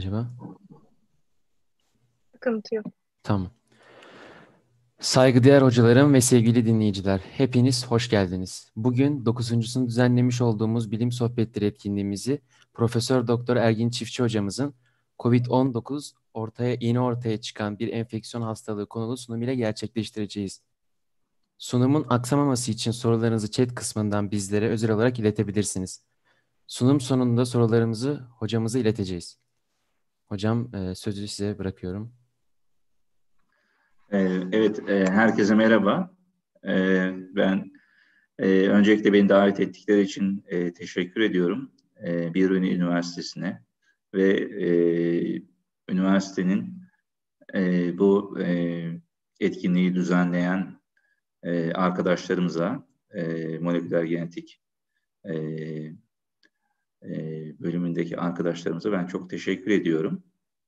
acaba? Sıkıntı yok. Tamam. Saygıdeğer hocalarım ve sevgili dinleyiciler, hepiniz hoş geldiniz. Bugün 9.sunu düzenlemiş olduğumuz bilim sohbetleri etkinliğimizi Profesör Doktor Ergin Çiftçi hocamızın COVID-19 yeni ortaya çıkan bir enfeksiyon hastalığı konulu sunumuyla gerçekleştireceğiz. Sunumun aksamaması için sorularınızı chat kısmından bizlere özel olarak iletebilirsiniz. Sunum sonunda sorularımızı hocamıza ileteceğiz. Hocam sözü size bırakıyorum. Evet, herkese merhaba. Ben öncelikle beni davet ettikleri için teşekkür ediyorum. Biruni Üniversitesi'ne ve üniversitenin bu etkinliği düzenleyen arkadaşlarımıza, moleküler genetik e, bölümündeki arkadaşlarımıza ben çok teşekkür ediyorum.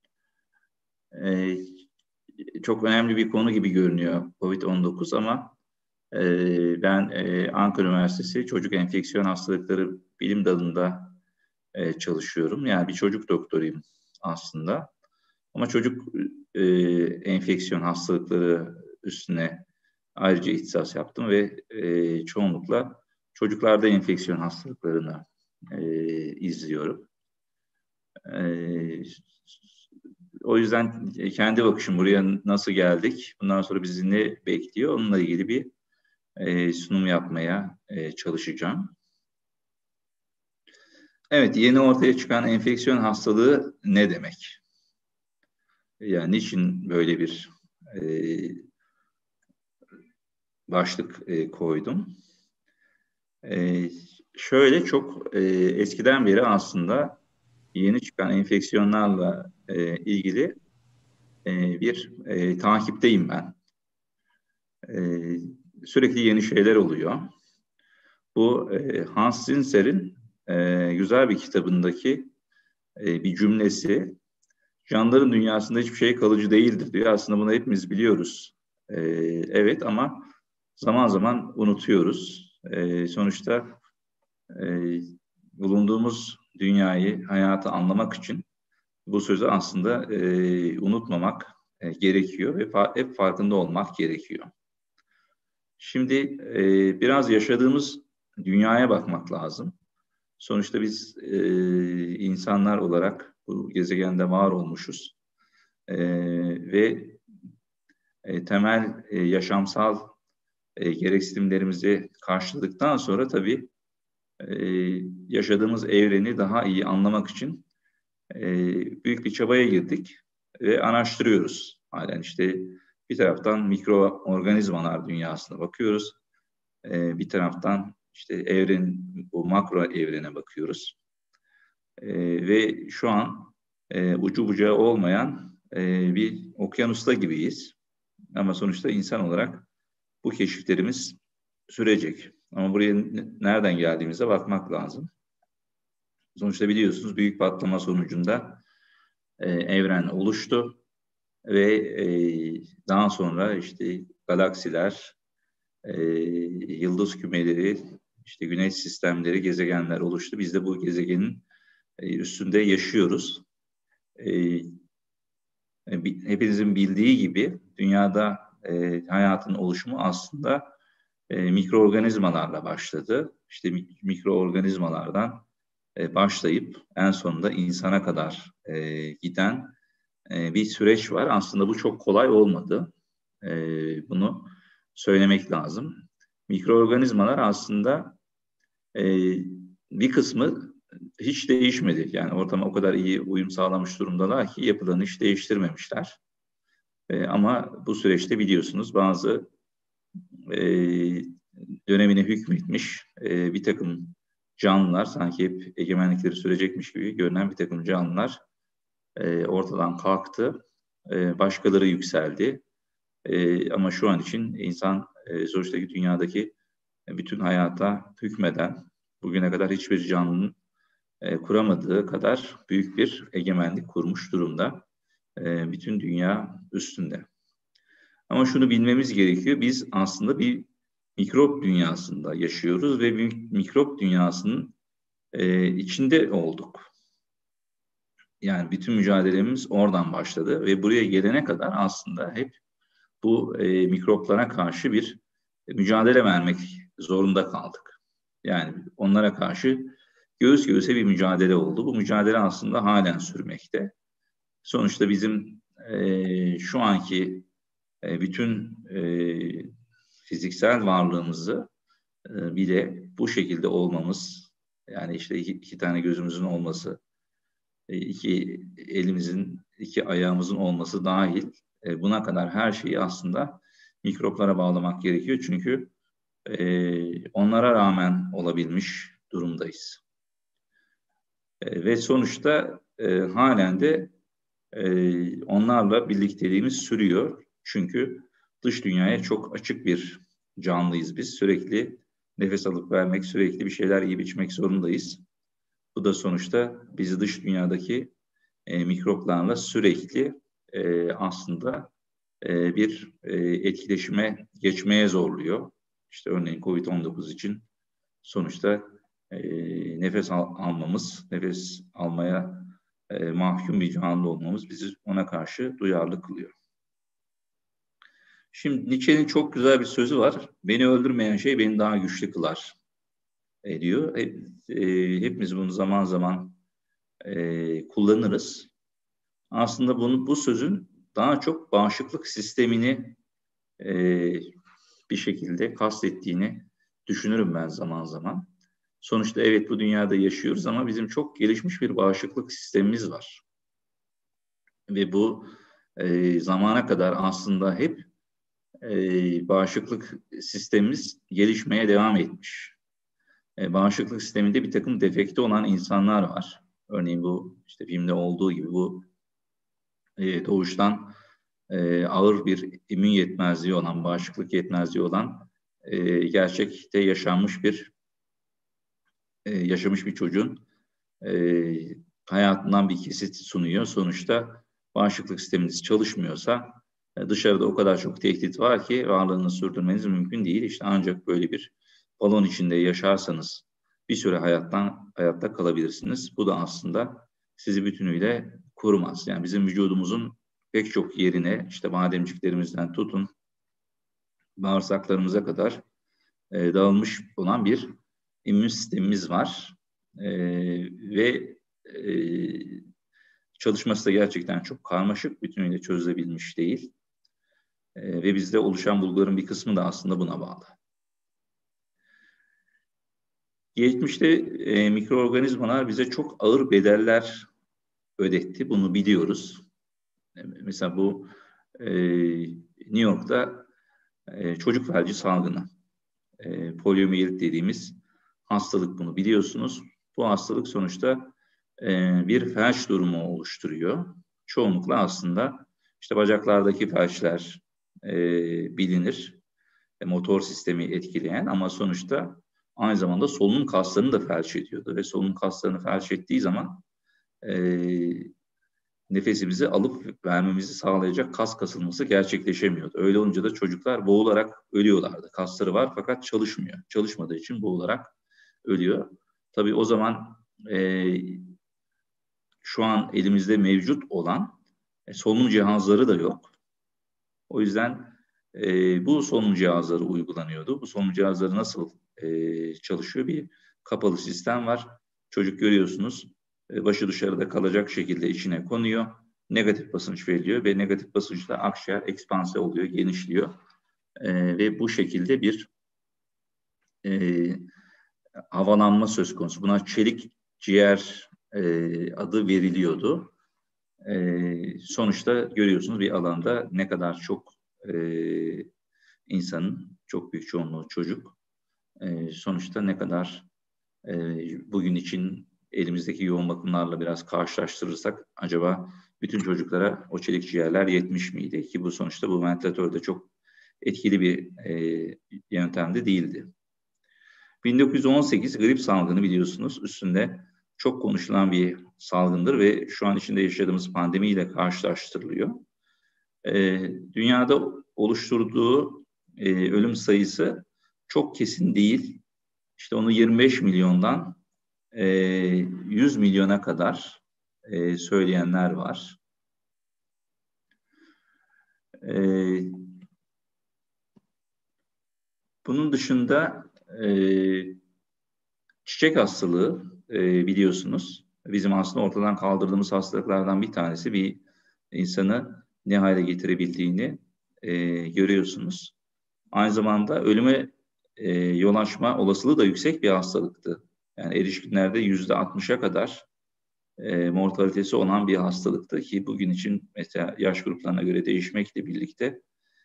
Çok önemli bir konu gibi görünüyor COVID-19 ama ben Ankara Üniversitesi Çocuk Enfeksiyon Hastalıkları Bilim Dalı'nda çalışıyorum. Yani bir çocuk doktoruyum aslında. Ama çocuk enfeksiyon hastalıkları üstüne ayrıca ihtisas yaptım ve çoğunlukla çocuklarda enfeksiyon hastalıklarını izliyorum. O yüzden kendi bakışım buraya nasıl geldik, bundan sonra bizi ne bekliyor, onunla ilgili bir sunum yapmaya çalışacağım. Evet, yeni ortaya çıkan enfeksiyon hastalığı ne demek? Yani niçin böyle bir başlık koydum? Şöyle çok eskiden beri aslında yeni çıkan enfeksiyonlarla ilgili bir takipteyim ben. Sürekli yeni şeyler oluyor. Bu Hans Zinser'in güzel bir kitabındaki bir cümlesi, canlıların dünyasında hiçbir şey kalıcı değildir diyor. Aslında bunu hepimiz biliyoruz. Evet ama zaman zaman unutuyoruz. Sonuçta bulunduğumuz dünyayı, hayatı anlamak için bu sözü aslında unutmamak gerekiyor ve hep farkında olmak gerekiyor. Şimdi biraz yaşadığımız dünyaya bakmak lazım. Sonuçta biz insanlar olarak bu gezegende var olmuşuz ve temel yaşamsal gereksinimlerimizi karşıladıktan sonra tabii yaşadığımız evreni daha iyi anlamak için büyük bir çabaya girdik ve araştırıyoruz. Halen işte bir taraftan mikroorganizmalar dünyasına bakıyoruz. Bir taraftan işte evren, bu makro evrene bakıyoruz. Ve şu an ucu bucağı olmayan bir okyanusta gibiyiz. Ama sonuçta insan olarak bu keşiflerimiz sürecek. Ama buraya nereden geldiğimize bakmak lazım. Sonuçta biliyorsunuz büyük patlama sonucunda evren oluştu ve daha sonra işte galaksiler, yıldız kümeleri, işte güneş sistemleri, gezegenler oluştu. Biz de bu gezegenin üstünde yaşıyoruz. Hepinizin bildiği gibi dünyada hayatın oluşumu aslında mikroorganizmalarla başladı. İşte mikroorganizmalardan başlayıp en sonunda insana kadar giden bir süreç var. Aslında bu çok kolay olmadı. Bunu söylemek lazım. Mikroorganizmalar aslında bir kısmı hiç değişmedi. Yani ortama o kadar iyi uyum sağlamış durumdalar ki yapılarını hiç değiştirmemişler. Ama bu süreçte biliyorsunuz bazı dönemine hükmetmiş bir takım canlılar, sanki hep egemenlikleri sürecekmiş gibi görünen bir takım canlılar ortadan kalktı. Başkaları yükseldi. Ama şu an için insan sonuçtaki dünyadaki bütün hayata hükmeden, bugüne kadar hiçbir canlının kuramadığı kadar büyük bir egemenlik kurmuş durumda. Bütün dünya üstünde. Ama şunu bilmemiz gerekiyor. Biz aslında bir mikrop dünyasında yaşıyoruz ve bir mikrop dünyasının içinde olduk. Yani bütün mücadelemiz oradan başladı ve buraya gelene kadar aslında hep bu mikroplara karşı bir mücadele vermek zorunda kaldık. Yani onlara karşı göğüs göğüse bir mücadele oldu. Bu mücadele aslında halen sürmekte. Sonuçta bizim şu anki bütün fiziksel varlığımızı bile bu şekilde olmamız, yani işte iki tane gözümüzün olması, iki elimizin, iki ayağımızın olması dahil buna kadar her şeyi aslında mikroplara bağlamak gerekiyor. Çünkü onlara rağmen olabilmiş durumdayız. Ve sonuçta halen de onlarla birlikteliğimiz sürüyor. Çünkü dış dünyaya çok açık bir canlıyız biz. Sürekli nefes alıp vermek, sürekli bir şeyler yiyip içmek zorundayız. Bu da sonuçta bizi dış dünyadaki mikroplarla sürekli aslında bir etkileşime geçmeye zorluyor. İşte örneğin COVID-19 için sonuçta nefes almamız, nefes almaya mahkum bir canlı olmamız bizi ona karşı duyarlı kılıyor. Şimdi Nietzsche'nin çok güzel bir sözü var. Beni öldürmeyen şey beni daha güçlü kılar diyor. Hepimiz bunu zaman zaman kullanırız. Aslında bu sözün daha çok bağışıklık sistemini bir şekilde kastettiğini düşünürüm ben zaman zaman. Sonuçta evet bu dünyada yaşıyoruz ama bizim çok gelişmiş bir bağışıklık sistemimiz var. Ve bu zamana kadar aslında hep bağışıklık sistemimiz gelişmeye devam etmiş. Bağışıklık sisteminde bir takım defekte olan insanlar var. Örneğin bu işte filmde olduğu gibi bu doğuştan ağır bir immün yetmezliği olan, bağışıklık yetmezliği olan gerçekte yaşamış bir çocuğun hayatından bir kesit sunuyor. Sonuçta bağışıklık sisteminiz çalışmıyorsa dışarıda o kadar çok tehdit var ki varlığını sürdürmeniz mümkün değil. İşte ancak böyle bir balon içinde yaşarsanız bir süre hayatta kalabilirsiniz. Bu da aslında sizi bütünüyle korumaz. Yani bizim vücudumuzun pek çok yerine işte bademciklerimizden tutun bağırsaklarımıza kadar dağılmış olan bir immün sistemimiz var. Ve çalışması da gerçekten çok karmaşık, bütünüyle çözülebilmiş değil. Ve bizde oluşan bulguların bir kısmı da aslında buna bağlı. Geçmişte mikroorganizmalar bize çok ağır bedeller ödetti. Bunu biliyoruz. Mesela bu New York'ta çocuk felci salgını, poliomiyelit dediğimiz hastalık, bunu biliyorsunuz. Bu hastalık sonuçta bir felç durumu oluşturuyor. Çoğunlukla aslında işte bacaklardaki felçler bilinir. Motor sistemi etkileyen ama sonuçta aynı zamanda solunum kaslarını da felç ediyordu. Ve solunum kaslarını felç ettiği zaman nefesimizi alıp vermemizi sağlayacak kas kasılması gerçekleşemiyordu. Öyle olunca da çocuklar boğularak ölüyorlardı. Kasları var fakat çalışmıyor. Çalışmadığı için boğularak ölüyor. Tabii o zaman şu an elimizde mevcut olan solunum cihazları da yok. O yüzden bu solunum cihazları uygulanıyordu. Bu solunum cihazları nasıl çalışıyor? Bir kapalı sistem var. Çocuk görüyorsunuz başı dışarıda kalacak şekilde içine konuyor. Negatif basınç veriliyor ve negatif basınçla akciğer ekspanse oluyor, genişliyor. Ve bu şekilde bir havalanma söz konusu. Buna çelik ciğer adı veriliyordu. Sonuçta görüyorsunuz bir alanda ne kadar çok insanın, çok büyük çoğunluğu çocuk, sonuçta ne kadar bugün için elimizdeki yoğun bakımlarla biraz karşılaştırırsak acaba bütün çocuklara o çelik ciğerler yetmiş miydi? Ki bu sonuçta bu ventilatörde çok etkili bir yöntemde değildi. 1918 grip salgını biliyorsunuz üstünde çok konuşulan bir salgındır ve şu an içinde yaşadığımız pandemiyle karşılaştırılıyor. Dünyada oluşturduğu ölüm sayısı çok kesin değil. İşte onu 25 milyondan 100 milyona kadar söyleyenler var. Bunun dışında çiçek hastalığı biliyorsunuz. Bizim aslında ortadan kaldırdığımız hastalıklardan bir tanesi, bir insanı ne hale getirebildiğini görüyorsunuz. Aynı zamanda ölüme yol açma olasılığı da yüksek bir hastalıktı. Yani erişkinlerde %60'a kadar mortalitesi olan bir hastalıktı ki bugün için mesela yaş gruplarına göre değişmekle birlikte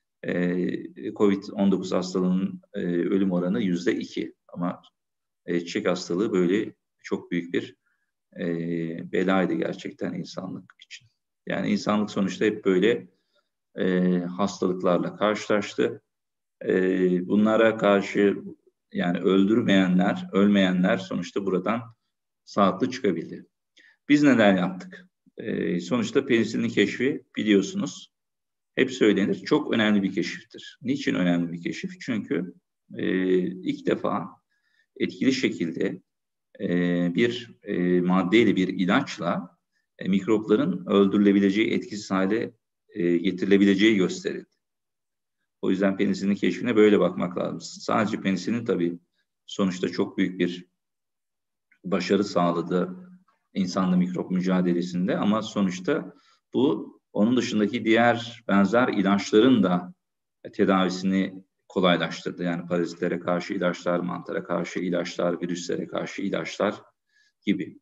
COVID-19 hastalığının ölüm oranı %2. Ama çiçek hastalığı böyle çok büyük bir belaydı gerçekten insanlık için. Yani insanlık sonuçta hep böyle hastalıklarla karşılaştı. Bunlara karşı yani ölmeyenler sonuçta buradan sağlıklı çıkabildi. Biz neler yaptık? Sonuçta penisilin keşfi biliyorsunuz. Hep söylenir. Çok önemli bir keşiftir. Niçin önemli bir keşif? Çünkü ilk defa etkili şekilde bir maddeyle, bir ilaçla mikropların öldürülebileceği, etkisiz hale getirilebileceği gösterildi. O yüzden penisilin keşfine böyle bakmak lazım. Sadece penisilin tabii sonuçta çok büyük bir başarı sağladı insanla mikrop mücadelesinde ama sonuçta bu onun dışındaki diğer benzer ilaçların da tedavisini kolaylaştırdı. Yani parazitlere karşı ilaçlar, mantara karşı ilaçlar, virüslere karşı ilaçlar gibi.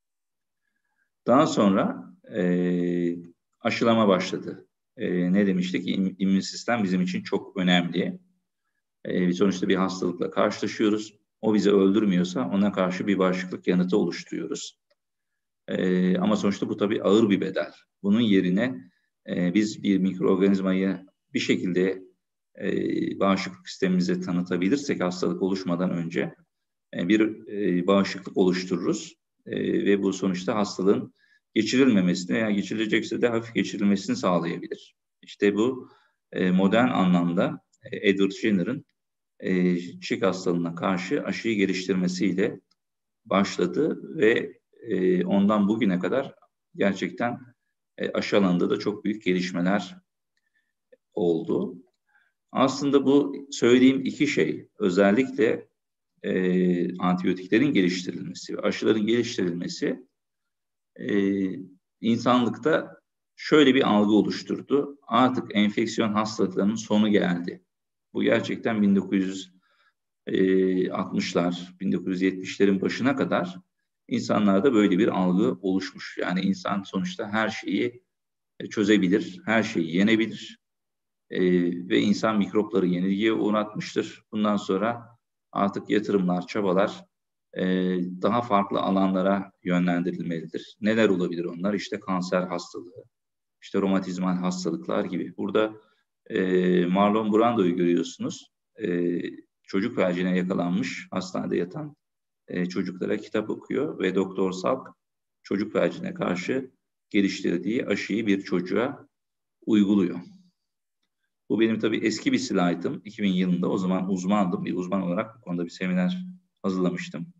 Daha sonra aşılama başladı. Ne demiştik? İmmün sistem bizim için çok önemli. Sonuçta bir hastalıkla karşılaşıyoruz. O bizi öldürmüyorsa ona karşı bir bağışıklık yanıtı oluşturuyoruz. Ama sonuçta bu tabii ağır bir bedel. Bunun yerine biz bir mikroorganizmayı bir şekilde bağışıklık sistemimize tanıtabilirsek hastalık oluşmadan önce bir bağışıklık oluştururuz. Ve bu sonuçta hastalığın geçirilmemesini veya geçirilecekse de hafif geçirilmesini sağlayabilir. İşte bu modern anlamda Edward Jenner'ın çiçek hastalığına karşı aşıyı geliştirmesiyle başladı ve ondan bugüne kadar gerçekten aşı alanında da çok büyük gelişmeler oldu. Aslında bu söylediğim iki şey özellikle antibiyotiklerin geliştirilmesi ve aşıların geliştirilmesi insanlıkta şöyle bir algı oluşturdu. Artık enfeksiyon hastalıklarının sonu geldi. Bu gerçekten 1960'lar, 1970'lerin başına kadar insanlarda böyle bir algı oluşmuş. Yani insan sonuçta her şeyi çözebilir, her şeyi yenebilir ve insan mikropları yenilgiye uğratmıştır. Bundan sonra artık yatırımlar, çabalar daha farklı alanlara yönlendirilmelidir. Neler olabilir onlar? İşte kanser hastalığı, işte romatizmal hastalıklar gibi. Burada Marlon Brando'yu görüyorsunuz. Çocuk felcine yakalanmış, hastanede yatan çocuklara kitap okuyor ve Doktor Salk çocuk felcine karşı geliştirdiği aşıyı bir çocuğa uyguluyor. Bu benim tabii eski bir slaytım. 2000 yılında o zaman uzmandım. Bir uzman olarak bu konuda bir seminer hazırlamıştım.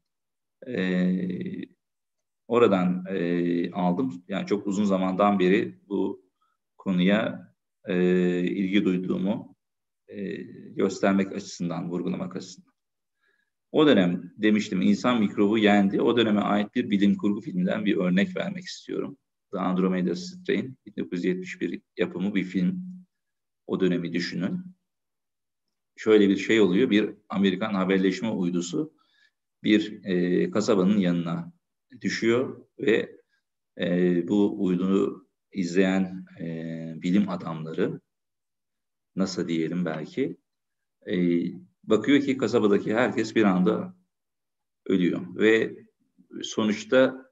Oradan aldım. Yani çok uzun zamandan beri bu konuya ilgi duyduğumu göstermek açısından, vurgulamak açısından. O dönem demiştim insan mikrobu yendi. O döneme ait bir bilim kurgu filminden bir örnek vermek istiyorum. The Andromeda Strain, 1971 yapımı bir film. O dönemi düşünün. Şöyle bir şey oluyor. Bir Amerikan haberleşme uydusu bir kasabanın yanına düşüyor ve bu uydunu izleyen bilim adamları, NASA diyelim belki, bakıyor ki kasabadaki herkes bir anda ölüyor ve sonuçta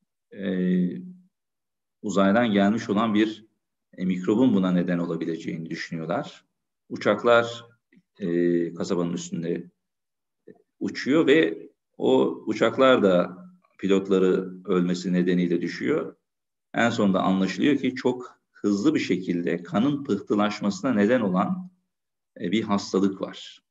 uzaydan gelmiş olan bir mikrobun buna neden olabileceğini düşünüyorlar. Uçaklar kasabanın üstünde uçuyor ve o uçaklar da pilotları ölmesi nedeniyle düşüyor. En sonunda anlaşılıyor ki çok hızlı bir şekilde kanın pıhtılaşmasına neden olan bir hastalık var.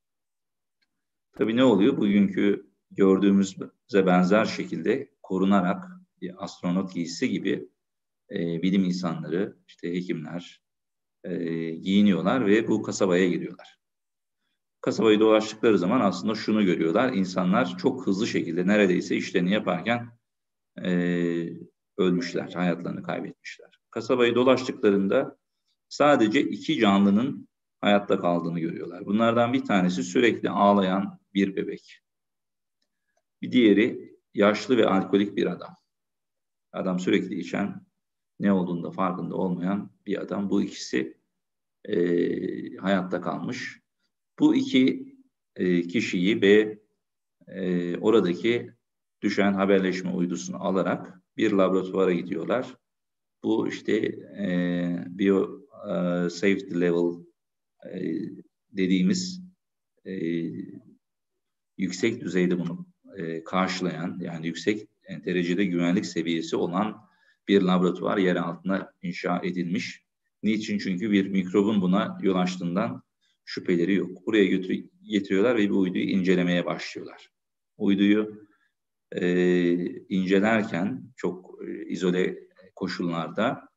Tabii ne oluyor? Bugünkü gördüğümüze benzer şekilde korunarak bir astronot giysisi gibi bilim insanları, işte hekimler giyiniyorlar ve bu kasabaya giriyorlar. Kasabayı dolaştıkları zaman aslında şunu görüyorlar. İnsanlar çok hızlı şekilde neredeyse işlerini yaparken ölmüşler, hayatlarını kaybetmişler. Kasabayı dolaştıklarında sadece 2 canlının hayatta kaldığını görüyorlar. Bunlardan bir tanesi sürekli ağlayan bir bebek. Bir diğeri yaşlı ve alkolik bir adam. Adam sürekli içen, ne olduğunda farkında olmayan bir adam. Bu ikisi hayatta kalmış. Bu 2 kişiyi ve oradaki düşen haberleşme uydusunu alarak bir laboratuvara gidiyorlar. Bu işte bio safety level dediğimiz yüksek düzeyde bunu karşılayan, yani yüksek derecede güvenlik seviyesi olan bir laboratuvar yer altına inşa edilmiş. Niçin? Çünkü bir mikrobun buna yol açtığından şüpheleri yok. Buraya getiriyorlar ve bu uyduyu incelemeye başlıyorlar. Uyduyu incelerken çok izole koşullarda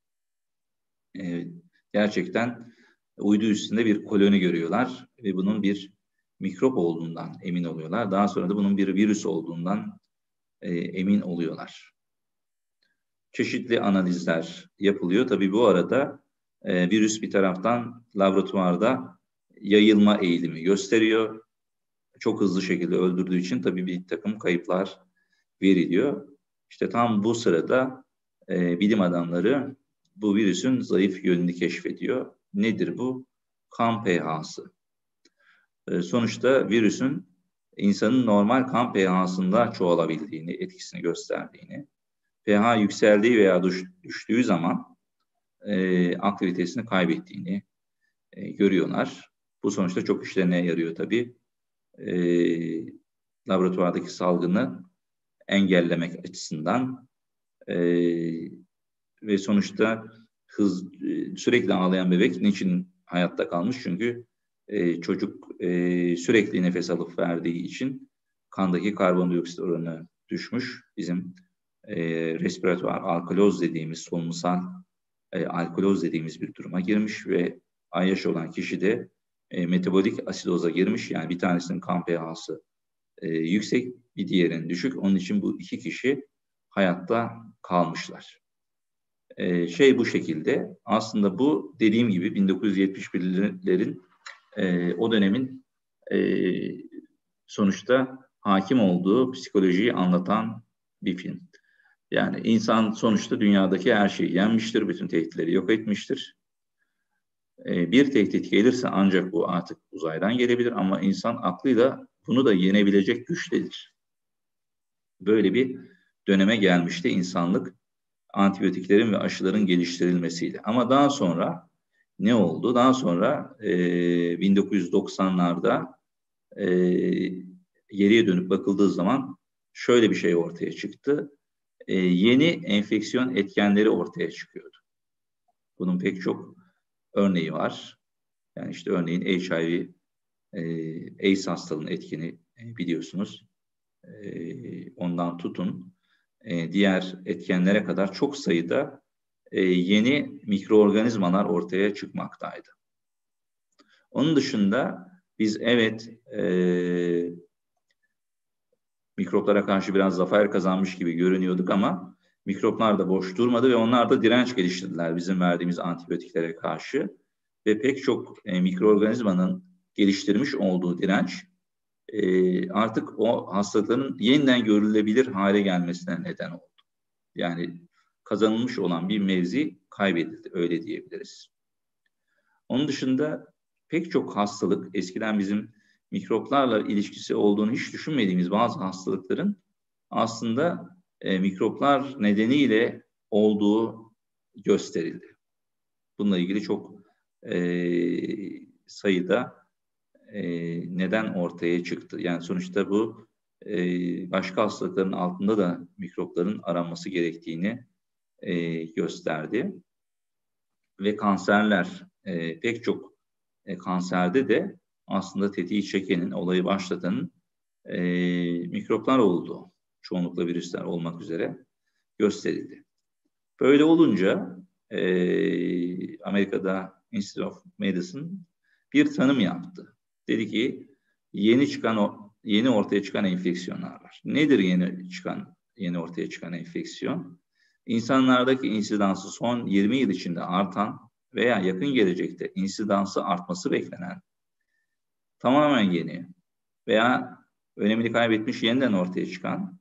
gerçekten uydu üstünde bir koloni görüyorlar ve bunun bir mikrop olduğundan emin oluyorlar. Daha sonra da bunun bir virüs olduğundan emin oluyorlar. Çeşitli analizler yapılıyor. Tabii bu arada virüs bir taraftan laboratuvarda yayılma eğilimi gösteriyor. Çok hızlı şekilde öldürdüğü için tabii bir takım kayıplar veriliyor. İşte tam bu sırada bilim adamları bu virüsün zayıf yönünü keşfediyor. Nedir bu? Kan pH'sı. Sonuçta virüsün insanın normal kan pH'sında çoğalabildiğini, etkisini gösterdiğini, pH yükseldiği veya düştüğü zaman aktivitesini kaybettiğini görüyorlar. Bu sonuçta çok işlerine yarıyor tabii. Laboratuvardaki salgını engellemek açısından ve sonuçta sürekli ağlayan bebek niçin hayatta kalmış? Çünkü çocuk sürekli nefes alıp verdiği için kandaki karbondioksit oranı düşmüş. Bizim respiratuar alkaloz dediğimiz, solunumsal alkaloz dediğimiz bir duruma girmiş ve AYH olan kişi de metabolik asidoza girmiş. Yani bir tanesinin kan pH'sı yüksek, bir diğerinin düşük. Onun için bu 2 kişi hayatta kalmışlar. Bu şekilde aslında bu dediğim gibi 1971'lerin o dönemin sonuçta hakim olduğu psikolojiyi anlatan bir film. Yani insan sonuçta dünyadaki her şeyi yenmiştir, bütün tehditleri yok etmiştir. Bir tehdit gelirse ancak bu artık uzaydan gelebilir ama insan aklıyla bunu da yenebilecek güçtedir. Böyle bir döneme gelmişti insanlık, antibiyotiklerin ve aşıların geliştirilmesiyle. Ama daha sonra ne oldu? Daha sonra 1990'larda geriye dönüp bakıldığı zaman şöyle bir şey ortaya çıktı. Yeni enfeksiyon etkenleri ortaya çıkıyordu. Bunun pek çok örneği var. Yani işte örneğin HIV, AIDS hastalığının etkeni biliyorsunuz. Ondan tutun diğer etkenlere kadar çok sayıda yeni mikroorganizmalar ortaya çıkmaktaydı. Onun dışında biz mikroplara karşı biraz zafer kazanmış gibi görünüyorduk ama mikroplar da boş durmadı ve onlar da direnç geliştirdiler bizim verdiğimiz antibiyotiklere karşı. Ve pek çok mikroorganizmanın geliştirmiş olduğu direnç artık o hastalıkların yeniden görülebilir hale gelmesine neden oldu. Yani kazanılmış olan bir mevzi kaybedildi, öyle diyebiliriz. Onun dışında pek çok hastalık, eskiden bizim mikroplarla ilişkisi olduğunu hiç düşünmediğimiz bazı hastalıkların aslında mikroplar nedeniyle olduğu gösterildi. Bununla ilgili çok sayıda neden ortaya çıktı. Yani sonuçta bu başka hastalıkların altında da mikropların aranması gerektiğini gösterdi. Ve kanserler, pek çok kanserde de aslında tetiği çekenin, olayı başlatanın mikroplar oldu. Çoğunlukla virüsler olmak üzere. gösterildi. Böyle olunca Amerika'da Institute of Medicine bir tanım yaptı. Dedi ki yeni ortaya çıkan enfeksiyonlar var. Nedir yeni ortaya çıkan enfeksiyon? İnsanlardaki insidansı son 20 yıl içinde artan veya yakın gelecekte insidansı artması beklenen, tamamen yeni veya önemini kaybetmiş yeniden ortaya çıkan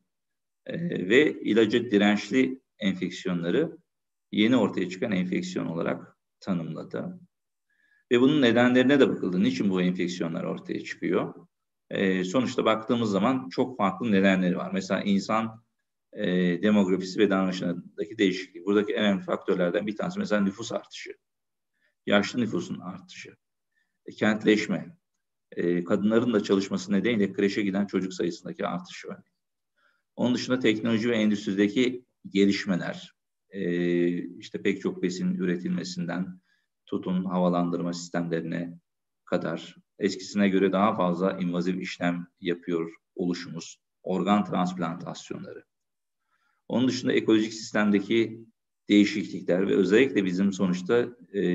ve ilaca dirençli enfeksiyonları yeni ortaya çıkan enfeksiyon olarak tanımladı. Ve bunun nedenlerine de bakıldı. Niçin bu enfeksiyonlar ortaya çıkıyor? Sonuçta baktığımız zaman çok farklı nedenleri var. Mesela insan demografisi ve davranışındaki değişiklik. Buradaki en önemli faktörlerden bir tanesi mesela nüfus artışı. Yaşlı nüfusun artışı. Kentleşme. Kadınların da çalışması nedeniyle kreşe giden çocuk sayısındaki artış var. Onun dışında teknoloji ve endüstrideki gelişmeler. İşte pek çok besin üretilmesinden tutun havalandırma sistemlerine kadar eskisine göre daha fazla invaziv işlem yapıyor oluşumuz. Organ transplantasyonları. Onun dışında ekolojik sistemdeki değişiklikler ve özellikle bizim sonuçta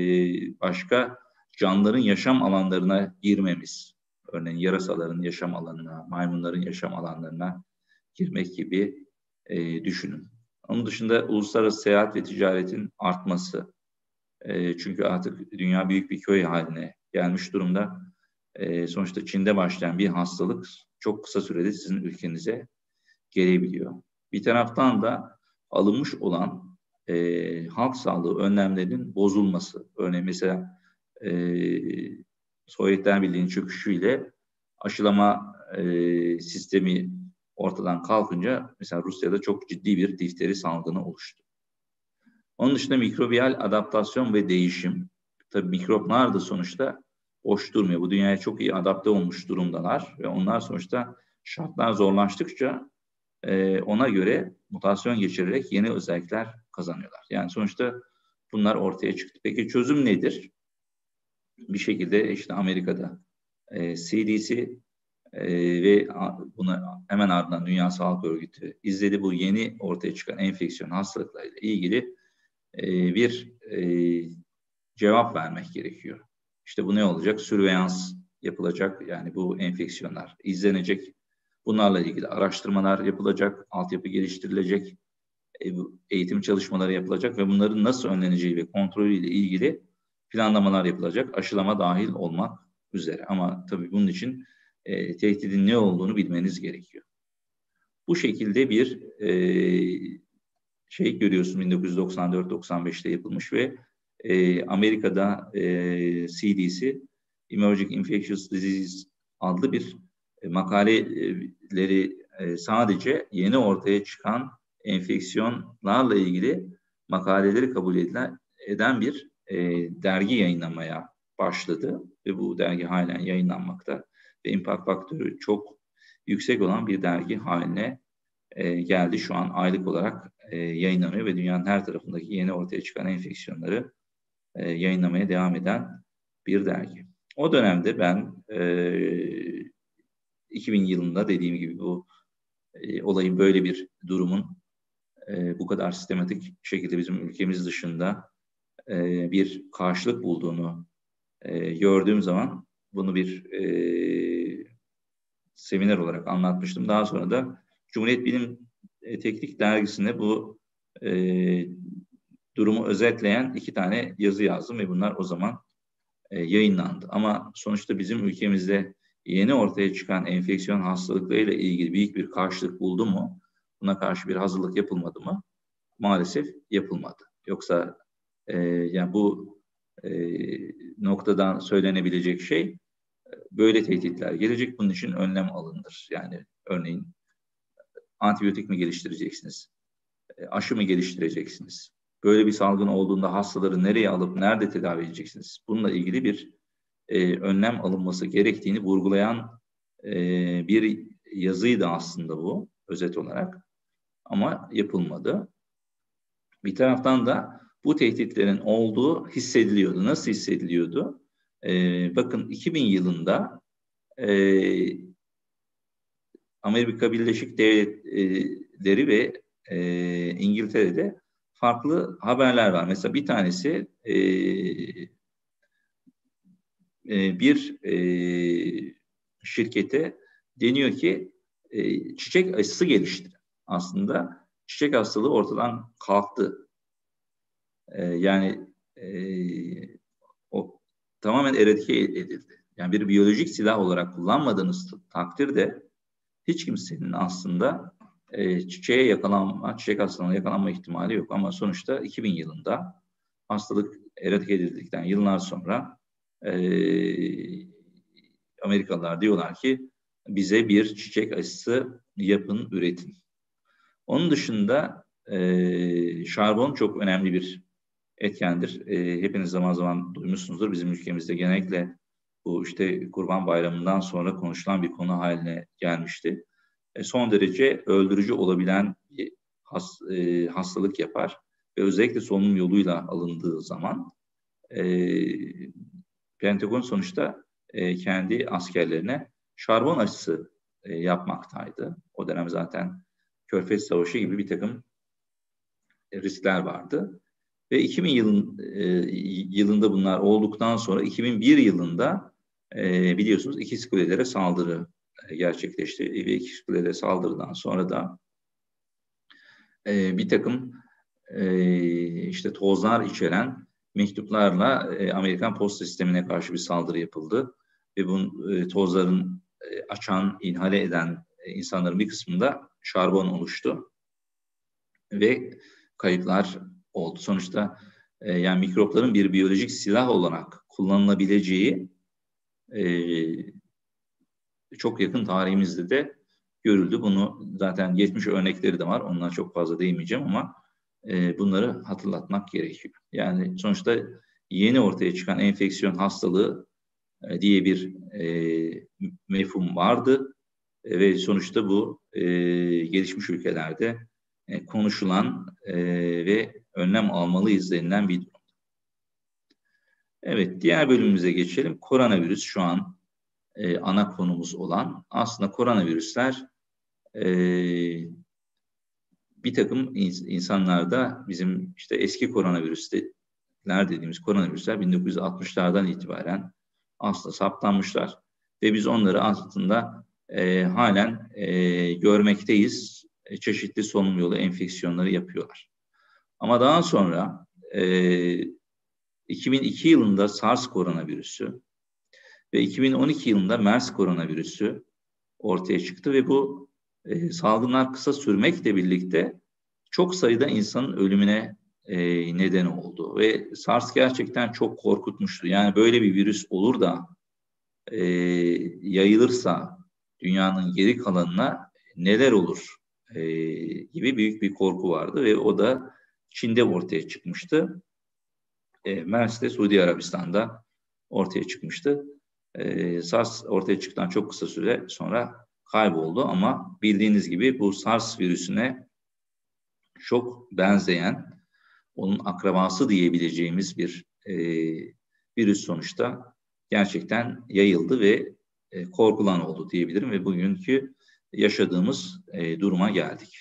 başka canlıların yaşam alanlarına girmemiz. Örneğin yarasaların yaşam alanına, maymunların yaşam alanlarına girmek gibi düşünün. Onun dışında uluslararası seyahat ve ticaretin artması. Çünkü artık dünya büyük bir köy haline gelmiş durumda. Sonuçta Çin'de başlayan bir hastalık çok kısa sürede sizin ülkenize gelebiliyor. Bir taraftan da alınmış olan halk sağlığı önlemlerinin bozulması. Örneğin mesela Sovyetler Birliği'nin çöküşüyle aşılama sistemi ortadan kalkınca mesela Rusya'da çok ciddi bir difteri salgını oluştu. Onun dışında mikrobiyal adaptasyon ve değişim. Tabii mikroplar da sonuçta boş durmuyor. Bu dünyaya çok iyi adapte olmuş durumdalar ve onlar sonuçta şartlar zorlaştıkça ona göre mutasyon geçirerek yeni özellikler kazanıyorlar. Yani sonuçta bunlar ortaya çıktı. Peki çözüm nedir? Bir şekilde işte Amerika'da CDC ve buna hemen ardından Dünya Sağlık Örgütü izledi. Bu yeni ortaya çıkan enfeksiyon hastalıklarıyla ilgili bir cevap vermek gerekiyor. İşte bu ne olacak? Sürveyans yapılacak. Yani bu enfeksiyonlar izlenecek. Bunlarla ilgili araştırmalar yapılacak, altyapı geliştirilecek, eğitim çalışmaları yapılacak ve bunların nasıl önleneceği ve kontrolüyle ilgili planlamalar yapılacak. Aşılama dahil olmak üzere. Ama tabii bunun için tehdidin ne olduğunu bilmeniz gerekiyor. Bu şekilde bir şey görüyorsun 1994-95'te yapılmış ve Amerika'da CDC Emerging Infectious Diseases adlı bir makaleleri sadece yeni ortaya çıkan enfeksiyonlarla ilgili makaleleri kabul eden bir dergi yayınlamaya başladı ve bu dergi halen yayınlanmakta ve impact faktörü çok yüksek olan bir dergi haline geldi. Şu an aylık olarak yayınlanıyor ve dünyanın her tarafındaki yeni ortaya çıkan enfeksiyonları yayınlamaya devam eden bir dergi. O dönemde ben 2000 yılında dediğim gibi bu olayın böyle bir durumun bu kadar sistematik şekilde bizim ülkemiz dışında bir karşılık bulduğunu gördüğüm zaman bunu bir seminer olarak anlatmıştım. Daha sonra da Cumhuriyet Bilim Teknik Dergisi'nde bu durumu özetleyen 2 tane yazı yazdım ve bunlar o zaman yayınlandı. Ama sonuçta bizim ülkemizde yeni ortaya çıkan enfeksiyon hastalıklarıyla ilgili büyük bir karşılık buldu mu? Buna karşı bir hazırlık yapılmadı mı? Maalesef yapılmadı. Yoksa yani bu noktadan söylenebilecek şey böyle tehditler gelecek. Bunun için önlem alınır. Yani örneğin antibiyotik mi geliştireceksiniz? Aşı mı geliştireceksiniz? Böyle bir salgın olduğunda hastaları nereye alıp nerede tedavi edeceksiniz? Bununla ilgili bir önlem alınması gerektiğini vurgulayan bir yazıydı aslında bu özet olarak. Ama yapılmadı. Bir taraftan da bu tehditlerin olduğu hissediliyordu. Nasıl hissediliyordu? Bakın 2000 yılında Amerika Birleşik Devletleri ve İngiltere'de farklı haberler var. Mesela bir tanesi bir şirkete deniyor ki çiçek aşısı geliştirin. Aslında çiçek hastalığı ortadan kalktı. Yani o tamamen eradike edildi. Yani bir biyolojik silah olarak kullanmadığınız takdirde hiç kimsenin aslında çiçek hastalığına yakalanma ihtimali yok. Ama sonuçta 2000 yılında hastalık eradike edildikten yıllar sonra Amerikalılar diyorlar ki bize bir çiçek aşısı yapın, üretin. Onun dışında şarbon çok önemli bir etkendir. Hepiniz zaman zaman duymuşsunuzdur. Bizim ülkemizde genellikle bu işte Kurban Bayramı'ndan sonra konuşulan bir konu haline gelmişti. Son derece öldürücü olabilen bir hastalık yapar. Ve özellikle solunum yoluyla alındığı zaman Pentagon sonuçta kendi askerlerine şarbon aşısı yapmaktaydı. O dönem zaten Körfez Savaşı gibi bir takım riskler vardı. Ve 2000 yılında bunlar olduktan sonra 2001 yılında biliyorsunuz İkiz Kuleler'e saldırı gerçekleşti. Ve İkiz Kuleler'e saldırıdan sonra da bir takım işte tozlar içeren mektuplarla Amerikan posta sistemine karşı bir saldırı yapıldı. Ve bu tozların açan, inhale eden insanların bir kısmında şarbon oluştu. Ve kayıplar oldu. Sonuçta yani mikropların bir biyolojik silah olarak kullanılabileceği çok yakın tarihimizde de görüldü. Bunu zaten geçmiş örnekleri de var. Onlara çok fazla değinmeyeceğim ama bunları hatırlatmak gerekiyor. Yani sonuçta yeni ortaya çıkan enfeksiyon hastalığı diye bir mefhum vardı. Ve sonuçta bu gelişmiş ülkelerde konuşulan ve önlem almalıyız denilen bir durum. Evet, diğer bölümümüze geçelim. Koronavirüs şu an ana konumuz olan. Aslında koronavirüsler bir takım insanlarda bizim işte eski koronavirüsler dediğimiz koronavirüsler 1960'lardan itibaren aslında saptanmışlar. Ve biz onları aslında halen görmekteyiz. Çeşitli solunum yolu enfeksiyonları yapıyorlar. Ama daha sonra 2002 yılında SARS koronavirüsü ve 2012 yılında MERS koronavirüsü ortaya çıktı ve bu salgınlar kısa sürmekle birlikte çok sayıda insanın ölümüne neden oldu. Ve SARS gerçekten çok korkutmuştu. Yani böyle bir virüs olur da yayılırsa dünyanın geri kalanına neler olur gibi büyük bir korku vardı ve o da Çin'de ortaya çıkmıştı. MERS de Suudi Arabistan'da ortaya çıkmıştı. SARS ortaya çıktıktan çok kısa süre sonra kayboldu ama bildiğiniz gibi bu SARS virüsüne çok benzeyen, onun akrabası diyebileceğimiz bir virüs sonuçta gerçekten yayıldı ve korkulan oldu diyebilirim ve bugünkü yaşadığımız duruma geldik.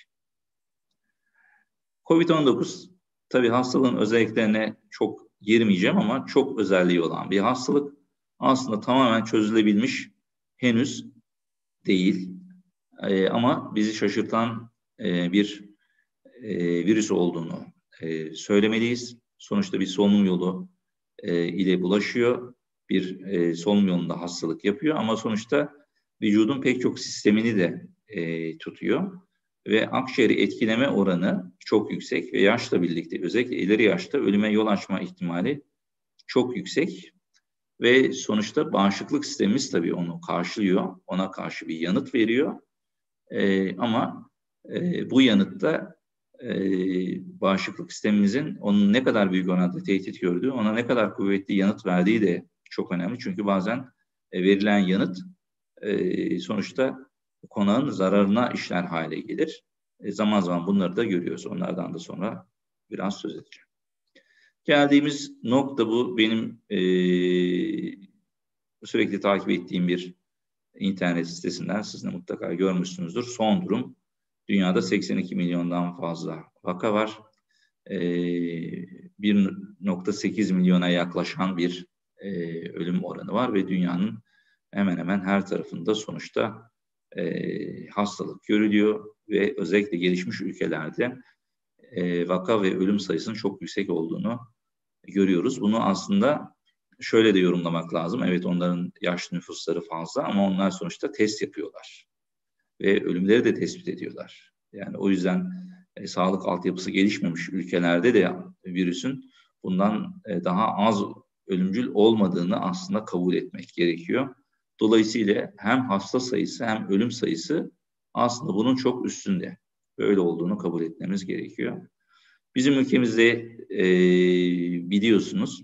Covid-19 tabii hastalığın özelliklerine çok girmeyeceğim ama çok özelliği olan bir hastalık. Aslında tamamen çözülebilmiş henüz değil. Ama bizi şaşırtan bir virüs olduğunu söylemeliyiz. Sonuçta bir solunum yolu ile bulaşıyor. Bir solunum yolunda hastalık yapıyor ama sonuçta vücudun pek çok sistemini de tutuyor. Ve akciğeri etkileme oranı çok yüksek ve yaşla birlikte özellikle ileri yaşta ölüme yol açma ihtimali çok yüksek. Ve sonuçta bağışıklık sistemimiz tabii onu karşılıyor. Ona karşı bir yanıt veriyor. Ama bu yanıtta bağışıklık sistemimizin onun ne kadar büyük oranda tehdit gördüğü, ona ne kadar kuvvetli yanıt verdiği de çok önemli. Çünkü bazen verilen yanıt sonuçta konağın zararına işler hale gelir. Zaman zaman bunları da görüyoruz. Onlardan da sonra biraz söz edeceğim. Geldiğimiz nokta bu. Benim sürekli takip ettiğim bir internet sitesinden siz de mutlaka görmüşsünüzdür. Son durum Dünyada 82 milyondan fazla vaka var. 1,8 milyona yaklaşan bir ölüm oranı var ve dünyanın hemen hemen her tarafında sonuçta hastalık görülüyor ve özellikle gelişmiş ülkelerde vaka ve ölüm sayısının çok yüksek olduğunu görüyoruz. Bunu aslında şöyle de yorumlamak lazım. Evet, onların yaşlı nüfusları fazla ama onlar sonuçta test yapıyorlar ve ölümleri de tespit ediyorlar. Yani o yüzden sağlık altyapısı gelişmemiş ülkelerde de virüsün bundan daha az ölümcül olmadığını aslında kabul etmek gerekiyor. Dolayısıyla hem hasta sayısı hem ölüm sayısı aslında bunun çok üstünde. Böyle olduğunu kabul etmemiz gerekiyor. Bizim ülkemizde biliyorsunuz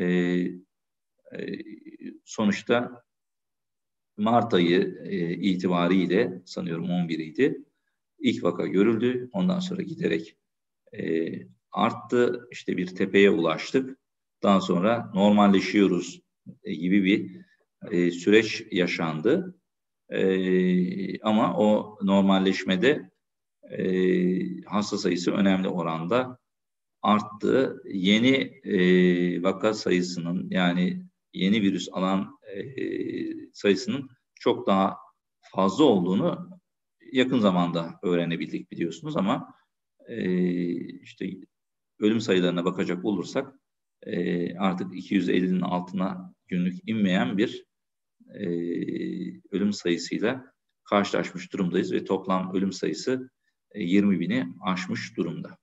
sonuçta Mart ayı itibariyle sanıyorum 11'iydi. İlk vaka görüldü. Ondan sonra giderek arttı. İşte bir tepeye ulaştık. Daha sonra normalleşiyoruz gibi bir süreç yaşandı. Ama o normalleşmede hasta sayısı önemli oranda arttı. Yeni vaka sayısının, yani yeni virüs alan sayısının çok daha fazla olduğunu yakın zamanda öğrenebildik, biliyorsunuz, ama işte ölüm sayılarına bakacak olursak artık 250'nin altına günlük inmeyen bir ölüm sayısıyla karşılaşmış durumdayız ve toplam ölüm sayısı 20 bini aşmış durumda.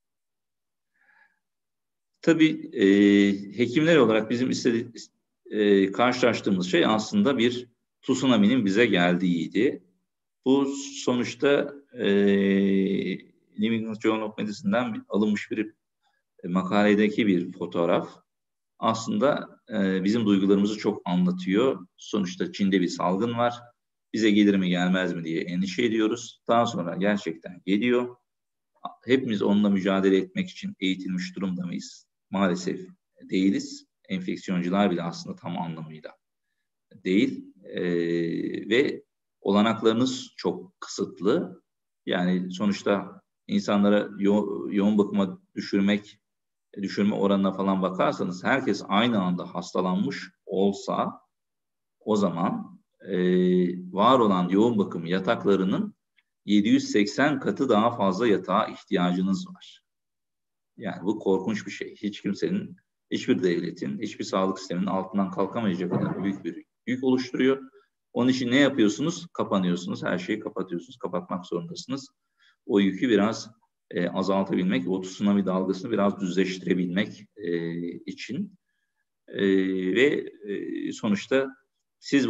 Tabii hekimler olarak bizim karşılaştığımız şey aslında bir tsunami'nin bize geldiğiydi. Bu sonuçta New England Journal of Medicine'den alınmış bir makaledeki bir fotoğraf. Aslında bizim duygularımızı çok anlatıyor. Sonuçta Çin'de bir salgın var. Bize gelir mi gelmez mi diye endişe ediyoruz. Daha sonra gerçekten geliyor. Hepimiz onunla mücadele etmek için eğitilmiş durumda mıyız? Maalesef değiliz. Enfeksiyoncular bile aslında tam anlamıyla değil. Ve olanaklarınız çok kısıtlı. Yani sonuçta insanlara yoğun bakıma düşürme oranına falan bakarsanız, herkes aynı anda hastalanmış olsa o zaman var olan yoğun bakım yataklarının 780 katı daha fazla yatağa ihtiyacınız var. Yani bu korkunç bir şey. Hiç kimsenin, hiçbir devletin, hiçbir sağlık sisteminin altından kalkamayacak kadar büyük bir yük oluşturuyor. Onun için ne yapıyorsunuz? Kapanıyorsunuz. Her şeyi kapatıyorsunuz. Kapatmak zorundasınız. O yükü biraz azaltabilmek, o tsunami dalgasını biraz düzleştirebilmek için. Ve sonuçta siz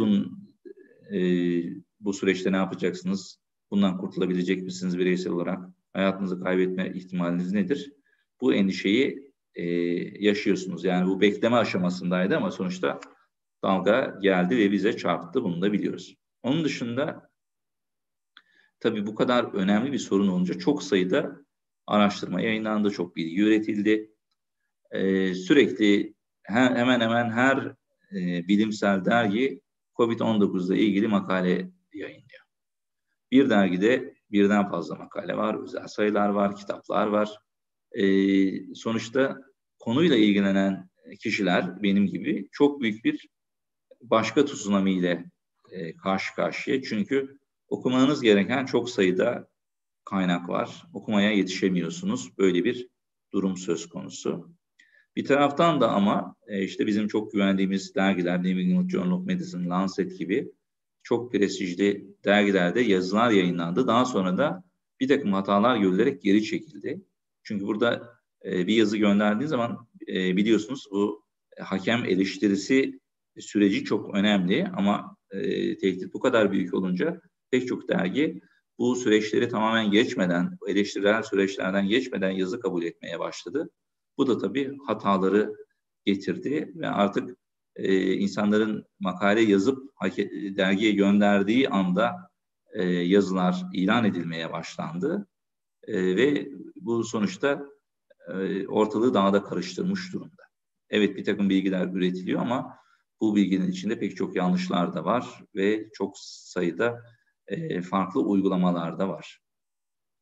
bu süreçte ne yapacaksınız? Bundan kurtulabilecek misiniz bireysel olarak? Hayatınızı kaybetme ihtimaliniz nedir? Bu endişeyi yaşıyorsunuz. Yani bu bekleme aşamasındaydı ama sonuçta dalga geldi ve bize çarptı. Bunu da biliyoruz. Onun dışında tabii bu kadar önemli bir sorun olunca çok sayıda araştırma yayınlandı, çok bilgi üretildi. Sürekli hemen hemen her bilimsel dergi COVID-19 ile ilgili makale yayınlıyor. Bir dergide birden fazla makale var, özel sayılar var, kitaplar var. Sonuçta konuyla ilgilenen kişiler benim gibi çok büyük bir başka tsunami ile karşı karşıya. Çünkü okumanız gereken çok sayıda kaynak var. Okumaya yetişemiyorsunuz. Böyle bir durum söz konusu. Bir taraftan da ama işte bizim çok güvendiğimiz dergiler, New England Journal of Medicine, Lancet gibi çok prestijli dergilerde yazılar yayınlandı. Daha sonra da bir takım hatalar görülerek geri çekildi. Çünkü burada bir yazı gönderdiğiniz zaman biliyorsunuz bu hakem eleştirisi süreci çok önemli ama tehdit bu kadar büyük olunca pek çok dergi bu süreçleri tamamen geçmeden, eleştirel süreçlerden geçmeden yazı kabul etmeye başladı. Bu da tabii hataları getirdi ve artık insanların makale yazıp dergiye gönderdiği anda yazılar ilan edilmeye başlandı. Ve bu sonuçta ortalığı daha da karıştırmış durumda. Evet, bir takım bilgiler üretiliyor ama bu bilginin içinde pek çok yanlışlar da var ve çok sayıda farklı uygulamalar da var.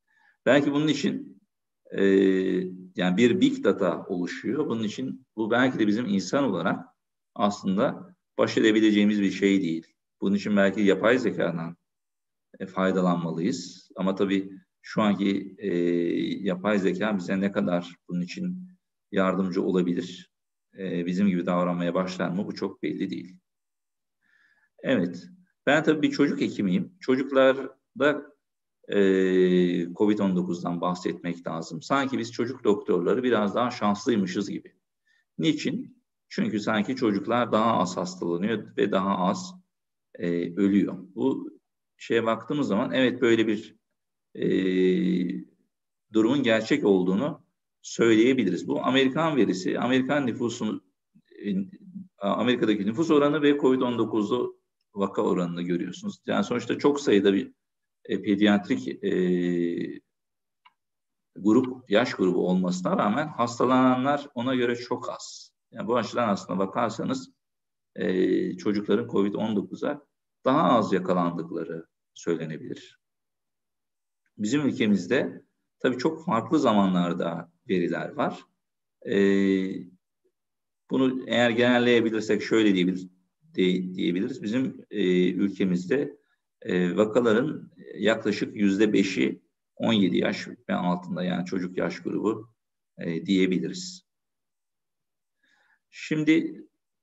Belki bunun için yani bir big data oluşuyor. Bunun için bu belki de bizim insan olarak aslında baş edebileceğimiz bir şey değil. Bunun için belki yapay zekadan faydalanmalıyız. Ama tabii şu anki yapay zeka bize ne kadar bunun için yardımcı olabilir? Bizim gibi davranmaya başlar mı? Bu çok belli değil. Evet. Ben tabii bir çocuk hekimiyim. Çocuklarda COVID-19'dan bahsetmek lazım. Sanki biz çocuk doktorları biraz daha şanslıymışız gibi. Niçin? Çünkü sanki çocuklar daha az hastalanıyor ve daha az ölüyor. Bu şeye baktığımız zaman evet böyle bir durumun gerçek olduğunu söyleyebiliriz. Bu Amerikan verisi, Amerikan nüfusunu Amerika'daki nüfus oranı ve COVID-19'lu vaka oranını görüyorsunuz. Yani sonuçta çok sayıda bir pediatrik grup, yaş grubu olmasına rağmen hastalananlar ona göre çok az. Yani bu açıdan aslında bakarsanız çocukların COVID-19'a daha az yakalandıkları söylenebilir. Bizim ülkemizde tabii çok farklı zamanlarda veriler var. Bunu eğer genelleyebilirsek şöyle diyebiliriz. Bizim ülkemizde vakaların yaklaşık %5'i 17 yaş ve altında, yani çocuk yaş grubu diyebiliriz. Şimdi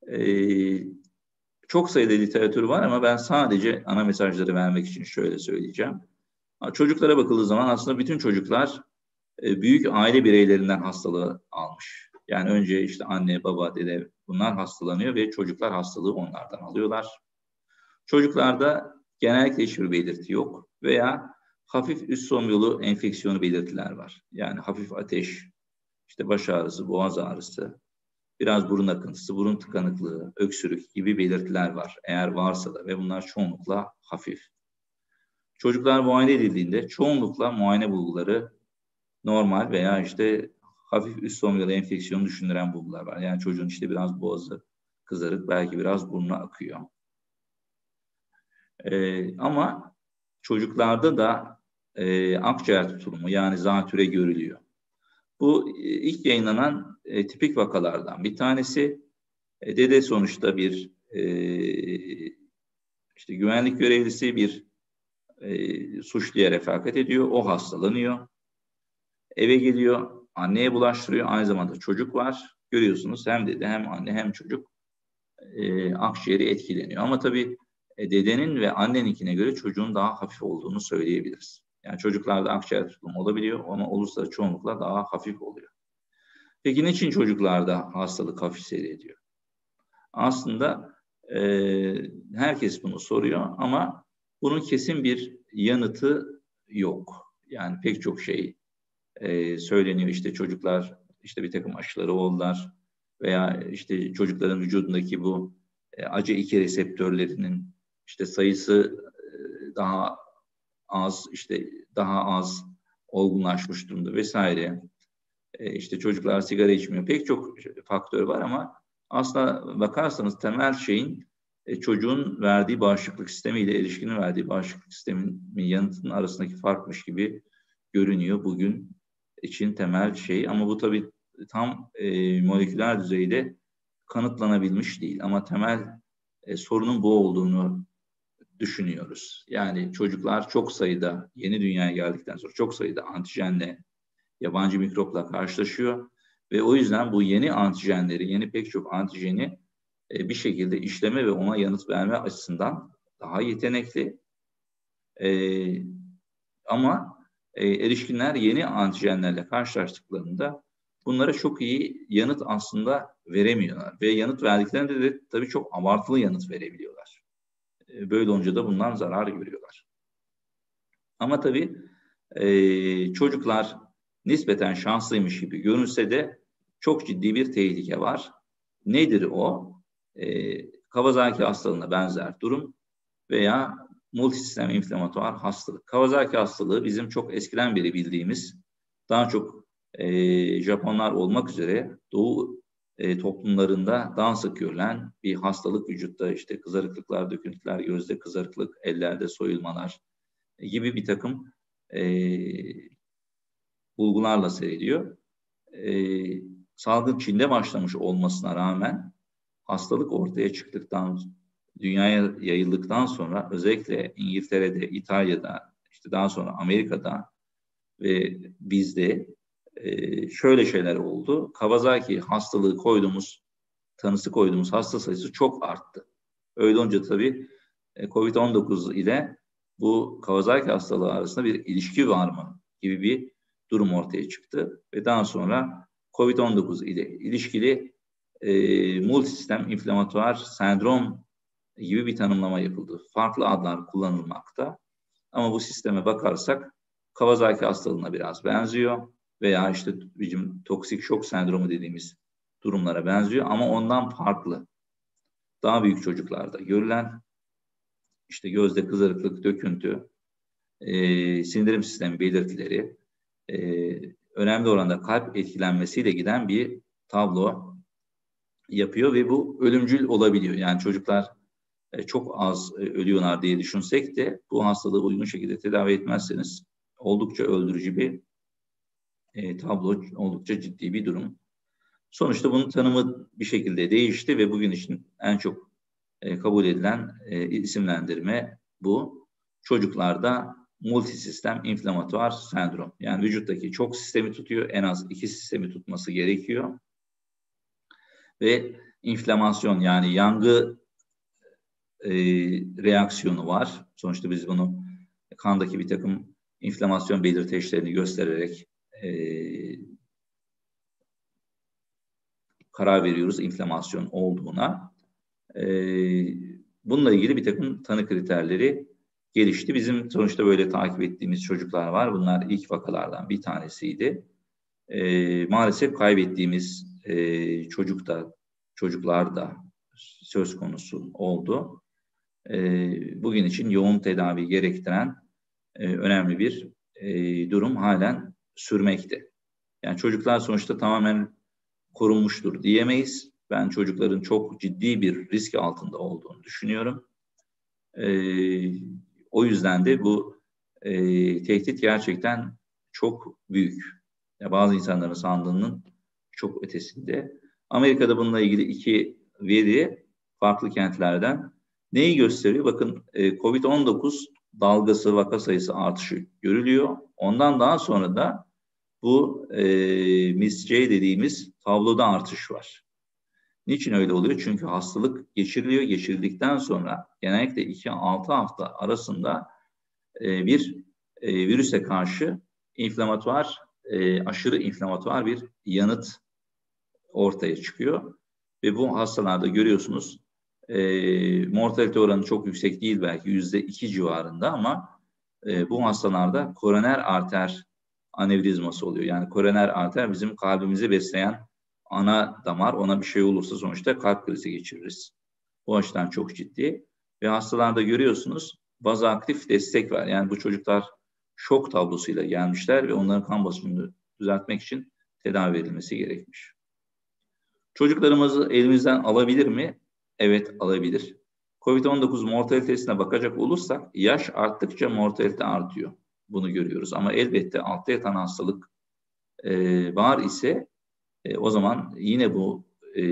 çok sayıda literatür var ama ben sadece ana mesajları vermek için şöyle söyleyeceğim. Çocuklara bakıldığı zaman aslında bütün çocuklar büyük aile bireylerinden hastalığı almış. Yani önce işte anne, baba, dede bunlar hastalanıyor ve çocuklar hastalığı onlardan alıyorlar. Çocuklarda genellikle hiçbir belirti yok veya hafif üst solunum yolu enfeksiyonu belirtiler var. Yani hafif ateş, işte baş ağrısı, boğaz ağrısı, biraz burun akıntısı, burun tıkanıklığı, öksürük gibi belirtiler var. Eğer varsa da, ve bunlar çoğunlukla hafif. Çocuklar muayene edildiğinde çoğunlukla muayene bulguları normal veya işte hafif üst solunum yolu enfeksiyonu düşündüren bulgular var. Yani çocuğun işte biraz boğazı kızarık, belki biraz burnu akıyor. Ama çocuklarda da akciğer tutulumu, yani zatüre görülüyor. Bu ilk yayınlanan tipik vakalardan bir tanesi. Dede sonuçta bir işte güvenlik görevlisi bir suçluya refakat ediyor. O hastalanıyor. Eve geliyor. Anneye bulaştırıyor. Aynı zamanda çocuk var. Görüyorsunuz hem dede hem anne hem çocuk akciğeri etkileniyor. Ama tabii dedenin ve anneninkine göre çocuğun daha hafif olduğunu söyleyebiliriz. Yani çocuklarda akciğer tutulumu olabiliyor ama olursa çoğunlukla daha hafif oluyor. Peki niçin çocuklarda hastalık hafif seyrediyor? Aslında herkes bunu soruyor ama bunun kesin bir yanıtı yok. Yani pek çok şey söyleniyor. İşte çocuklar işte bir takım aşıları oldular veya işte çocukların vücudundaki bu ACE2 reseptörlerinin işte sayısı daha az, işte daha az olgunlaşmış durumda vesaire. İşte çocuklar sigara içmiyor. Pek çok faktör var ama aslında bakarsanız temel şeyin çocuğun verdiği bağışıklık sistemi ile erişkinin verdiği bağışıklık sisteminin yanıtının arasındaki farkmış gibi görünüyor bugün için temel şey. Ama bu tabii tam moleküler düzeyde kanıtlanabilmiş değil. Ama temel sorunun bu olduğunu düşünüyoruz. Yani çocuklar çok sayıda yeni dünyaya geldikten sonra çok sayıda antijenle, yabancı mikropla karşılaşıyor ve o yüzden bu yeni antijenleri, yeni pek çok antijeni bir şekilde işleme ve ona yanıt verme açısından daha yetenekli. Ama erişkinler yeni antijenlerle karşılaştıklarında bunlara çok iyi yanıt aslında veremiyorlar ve yanıt verdiklerinde de tabii çok abartılı yanıt verebiliyorlar. Böyle olunca da bundan zarar görüyorlar. Ama tabii çocuklar nispeten şanslıymış gibi görünse de çok ciddi bir tehlike var. Nedir o? Kawasaki hastalığına benzer durum veya multisistem inflamatuar hastalık. Kawasaki hastalığı bizim çok eskiden beri bildiğimiz, daha çok Japonlar olmak üzere Doğu toplumlarında daha sık görülen bir hastalık. Vücutta işte kızarıklıklar, döküntüler, gözde kızarıklık, ellerde soyulmalar gibi bir takım bulgularla seyrediyor. Salgın Çin'de başlamış olmasına rağmen hastalık ortaya çıktıktan, dünyaya yayıldıktan sonra özellikle İngiltere'de, İtalya'da, işte daha sonra Amerika'da ve bizde şöyle şeyler oldu. Kawasaki hastalığı tanısı koyduğumuz hasta sayısı çok arttı. Öyle olunca tabii COVID-19 ile bu Kawasaki hastalığı arasında bir ilişki var mı gibi bir durum ortaya çıktı. Ve daha sonra COVID-19 ile ilişkili multisistem inflamatuar sendrom gibi bir tanımlama yapıldı. Farklı adlar kullanılmakta. Ama bu sisteme bakarsak Kawasaki hastalığına biraz benziyor veya işte bizim toksik şok sendromu dediğimiz durumlara benziyor ama ondan farklı. Daha büyük çocuklarda görülen işte gözde kızarıklık, döküntü, sindirim sistemi belirtileri, önemli oranda kalp etkilenmesiyle giden bir tablo yapıyor ve bu ölümcül olabiliyor. Yani çocuklar çok az ölüyorlar diye düşünsek de bu hastalığı uygun şekilde tedavi etmezseniz oldukça öldürücü bir tablo, oldukça ciddi bir durum. Sonuçta bunun tanımı bir şekilde değişti ve bugün için en çok kabul edilen isimlendirme bu. Çocuklarda multisistem inflamatuar sendrom. Yani vücuttaki çok sistemi tutuyor. En az 2 sistemi tutması gerekiyor. Ve inflamasyon yani yangı reaksiyonu var. Sonuçta biz bunu kandaki bir takım inflamasyon belirteçlerini göstererek karar veriyoruz inflamasyon olduğuna. Bununla ilgili bir takım tanı kriterleri gelişti. Bizim sonuçta böyle takip ettiğimiz çocuklar var. Bunlar ilk vakalardan bir tanesiydi. Maalesef kaybettiğimiz çocuklar da söz konusu oldu. Bugün için yoğun tedavi gerektiren önemli bir durum halen sürmekte. Yani çocuklar sonuçta tamamen korunmuştur diyemeyiz. Ben çocukların çok ciddi bir risk altında olduğunu düşünüyorum. O yüzden de bu tehdit gerçekten çok büyük. Ya bazı insanların sandığının çok ötesinde. Amerika'da bununla ilgili 2 veri farklı kentlerden neyi gösteriyor? Bakın COVID-19 dalgası, vaka sayısı artışı görülüyor. Ondan daha sonra da bu MIS-C dediğimiz tabloda artış var. Niçin öyle oluyor? Çünkü hastalık geçiriliyor. Geçirildikten sonra genellikle 2-6 hafta arasında bir virüse karşı inflamatuar, aşırı inflamatuar bir yanıt ortaya çıkıyor. Ve bu hastalarda görüyorsunuz mortalite oranı çok yüksek değil belki %2 civarında ama bu hastalarda koroner arter anevrizması oluyor. Yani koroner arter bizim kalbimizi besleyen ana damar. Ona bir şey olursa sonuçta kalp krizi geçiririz. Bu açıdan çok ciddi. Ve hastalarda görüyorsunuz vazoaktif destek var. Yani bu çocuklar şok tablosuyla gelmişler ve onların kan basıncını düzeltmek için tedavi edilmesi gerekmiş. Çocuklarımızı elimizden alabilir mi? Evet, alabilir. COVID-19 mortalitesine bakacak olursak yaş arttıkça mortalite artıyor. Bunu görüyoruz. Ama elbette altta yatan hastalık var ise o zaman yine bu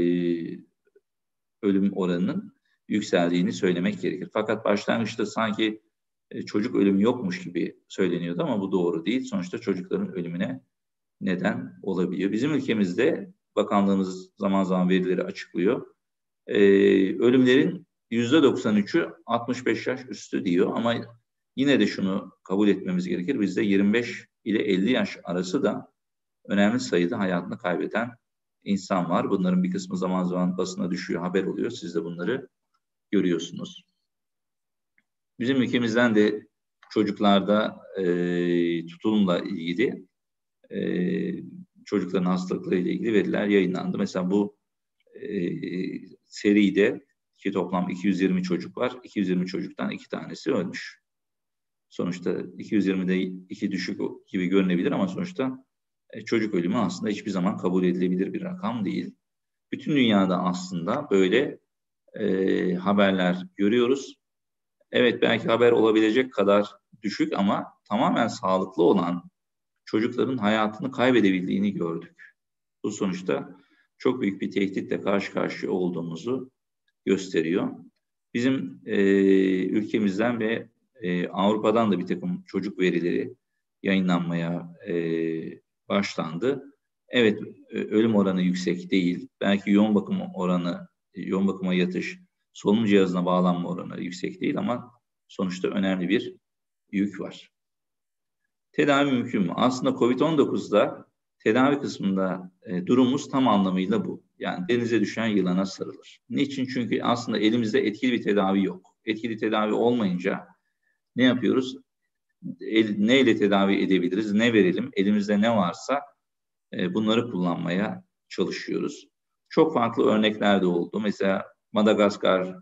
ölüm oranının yükseldiğini söylemek gerekir. Fakat başlangıçta sanki çocuk ölümü yokmuş gibi söyleniyordu ama bu doğru değil. Sonuçta çocukların ölümüne neden olabiliyor. Bizim ülkemizde bakanlığımız zaman zaman verileri açıklıyor. Ölümlerin %93'ü 65 yaş üstü diyor ama yine de şunu kabul etmemiz gerekir. Bizde 25 ile 50 yaş arası da önemli sayıda hayatını kaybeden insan var. Bunların bir kısmı zaman zaman basına düşüyor, haber oluyor. Siz de bunları görüyorsunuz. Bizim ülkemizden de çocuklarda tutulumla ilgili çocukların hastalıklarıyla ilgili veriler yayınlandı. Mesela bu seride ki toplam 220 çocuk var. 220 çocuktan 2 tanesi ölmüş. Sonuçta 220'de 2 düşük gibi görünebilir ama sonuçta çocuk ölümü aslında hiçbir zaman kabul edilebilir bir rakam değil. Bütün dünyada aslında böyle haberler görüyoruz. Evet belki haber olabilecek kadar düşük ama tamamen sağlıklı olan çocukların hayatını kaybedebildiğini gördük. Bu sonuçta çok büyük bir tehditle karşı karşıya olduğumuzu gösteriyor. Bizim ülkemizden ve Avrupa'dan da bir takım çocuk verileri yayınlanmaya başlandı. Evet, ölüm oranı yüksek değil. Belki yoğun bakım oranı, yoğun bakıma yatış, solunum cihazına bağlanma oranı yüksek değil ama sonuçta önemli bir yük var. Tedavi mümkün mü? Aslında COVID-19'da tedavi kısmında durumumuz tam anlamıyla bu. Yani denize düşen yılana sarılır. Niçin? Çünkü aslında elimizde etkili bir tedavi yok. Etkili tedavi olmayınca ne yapıyoruz? Neyle tedavi edebiliriz? Ne verelim? Elimizde ne varsa bunları kullanmaya çalışıyoruz. Çok farklı örnekler de oldu. Mesela Madagaskar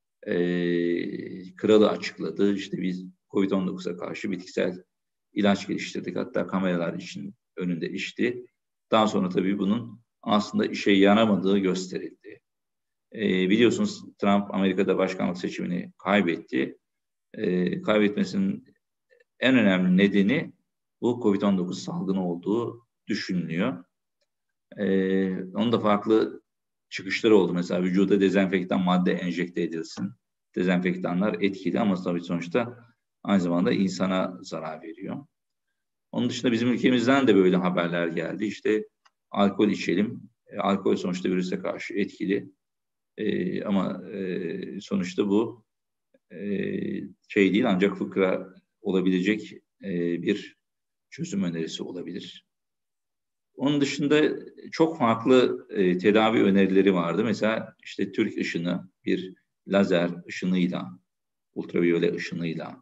kralı açıkladı. İşte biz COVID-19'a karşı bitkisel ilaç geliştirdik. Hatta kameralar için önünde içti. Daha sonra tabii bunun aslında işe yaramadığı gösterildi. Biliyorsunuz Trump Amerika'da başkanlık seçimini kaybetti. Kaybetmesinin en önemli nedeni bu COVID-19 salgını olduğu düşünülüyor. Onun da farklı çıkışları oldu. Mesela vücuda dezenfektan madde enjekte edilsin. Dezenfektanlar etkili ama tabii sonuçta aynı zamanda insana zarar veriyor. Onun dışında bizim ülkemizden de böyle haberler geldi. İşte alkol içelim. Alkol sonuçta virüse karşı etkili. Ama sonuçta bu şey değil ancak fıkra olabilecek bir çözüm önerisi olabilir. Onun dışında çok farklı tedavi önerileri vardı. Mesela işte Türk ışını bir lazer ışınıyla, ultraviyole ışınıyla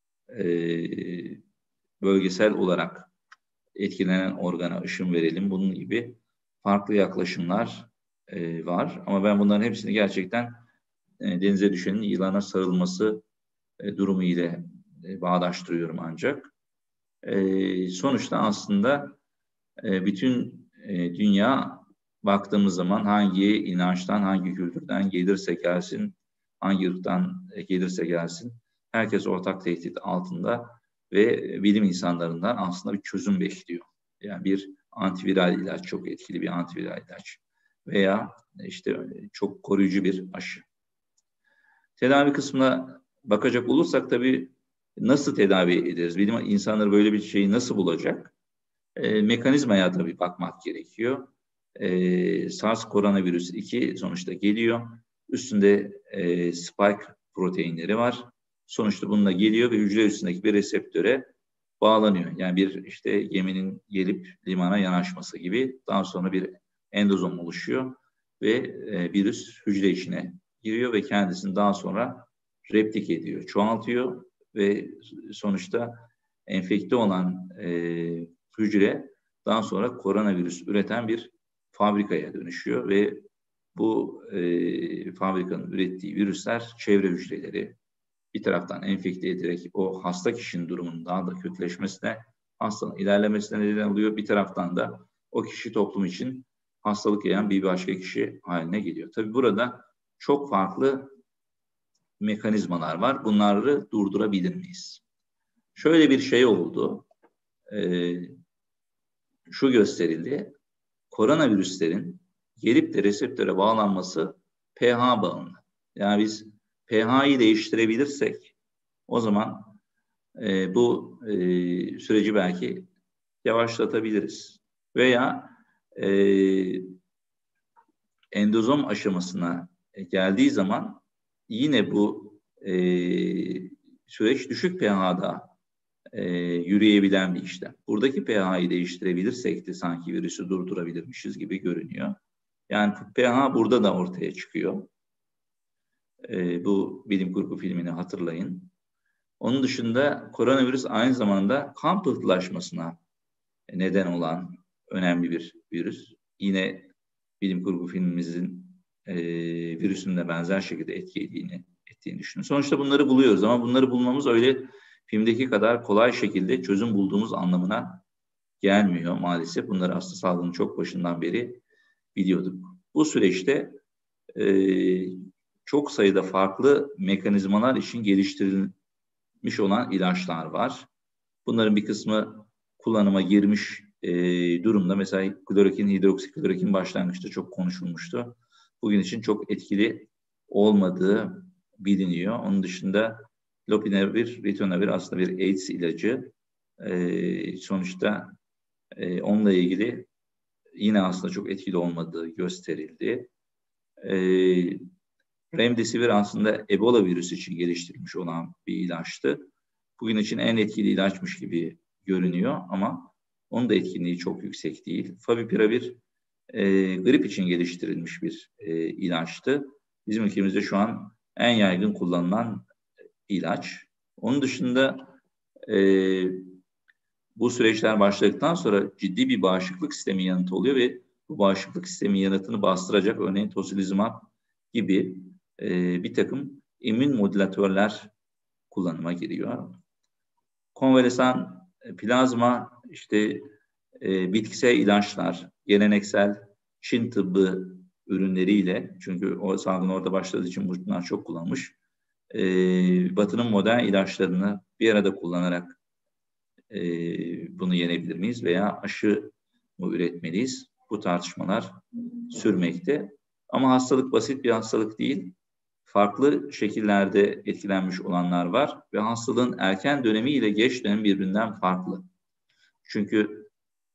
bölgesel olarak etkilenen organa ışın verelim. Bunun gibi farklı yaklaşımlar var. Ama ben bunların hepsini gerçekten denize düşenin yılana sarılması durumu ile bağdaştırıyorum ancak. Sonuçta aslında bütün dünya baktığımız zaman hangi inançtan, hangi kültürden gelirse gelsin, hangi ırktan gelirse gelsin, herkes ortak tehdit altında ve bilim insanlarından aslında bir çözüm bekliyor. Yani bir antiviral ilaç, çok etkili bir antiviral ilaç veya işte çok koruyucu bir aşı. Tedavi kısmına bakacak olursak tabii nasıl tedavi ederiz? Bilim insanları böyle bir şeyi nasıl bulacak? Mekanizmaya tabii bakmak gerekiyor. SARS koronavirüs 2 sonuçta geliyor. Üstünde spike proteinleri var. Sonuçta bununla geliyor ve hücre üstündeki bir reseptöre bağlanıyor. Yani bir işte geminin gelip limana yanaşması gibi daha sonra bir endozom oluşuyor ve virüs hücre içine giriyor ve kendisini daha sonra replik ediyor, çoğaltıyor ve sonuçta enfekte olan hücre daha sonra koronavirüs üreten bir fabrikaya dönüşüyor ve bu fabrikanın ürettiği virüsler çevre hücreleri bir taraftan enfekte ederek o hasta kişinin durumunun daha da kötüleşmesine, hastanın ilerlemesine neden oluyor. Bir taraftan da o kişi toplum için hastalık yayan bir başka kişi haline geliyor. Tabii burada çok farklı mekanizmalar var. Bunları durdurabilir miyiz? Şöyle bir şey oldu. Şu gösterildi. Koronavirüslerin gelip de reseptöre bağlanması pH bağımlı. Yani biz pH'yi değiştirebilirsek o zaman bu süreci belki yavaşlatabiliriz. Veya endozom aşamasına geldiği zaman yine bu süreç düşük pH'da yürüyebilen bir işlem. Buradaki pH'yi değiştirebilirsek de sanki virüsü durdurabilirmişiz gibi görünüyor. Yani pH burada da ortaya çıkıyor. Bu bilim kurgu filmini hatırlayın. Onun dışında koronavirüs aynı zamanda kan pıhtılaşmasına neden olan önemli bir virüs. Yine bilim kurgu filmimizin virüsünde benzer şekilde ettiğini düşünün. Sonuçta bunları buluyoruz ama bunları bulmamız öyle filmdeki kadar kolay şekilde çözüm bulduğumuz anlamına gelmiyor maalesef. Bunları hasta sağlığının çok başından beri biliyorduk. Bu süreçte çok sayıda farklı mekanizmalar için geliştirilmiş olan ilaçlar var. Bunların bir kısmı kullanıma girmiş durumda. Mesela klorokin, hidroksiklorokin başlangıçta çok konuşulmuştu. Bugün için çok etkili olmadığı biliniyor. Onun dışında lopinavir, ritonavir aslında bir AIDS ilacı. Sonuçta onunla ilgili yine aslında çok etkili olmadığı gösterildi. Remdesivir aslında Ebola virüsü için geliştirilmiş olan bir ilaçtı. Bugün için en etkili ilaçmış gibi görünüyor ama onun da etkinliği çok yüksek değil. Favipiravir grip için geliştirilmiş bir ilaçtı. Bizim ülkemizde şu an en yaygın kullanılan ilaç. Onun dışında bu süreçler başladıktan sonra ciddi bir bağışıklık sistemi yanıtı oluyor ve bu bağışıklık sistemi yanıtını bastıracak örneğin tocilizumab gibi bir takım immün modülatörler kullanıma giriyor. Konvalesan plazma, işte bitkisel ilaçlar, geleneksel Çin tıbbı ürünleriyle, çünkü o salgın orada başladığı için bunlar çok kullanılmış, Batı'nın modern ilaçlarını bir arada kullanarak bunu yenebilir miyiz veya aşı mı üretmeliyiz? Bu tartışmalar sürmekte. Ama hastalık basit bir hastalık değil. Farklı şekillerde etkilenmiş olanlar var ve hastalığın erken dönemi ile geç dönemi birbirinden farklı. Çünkü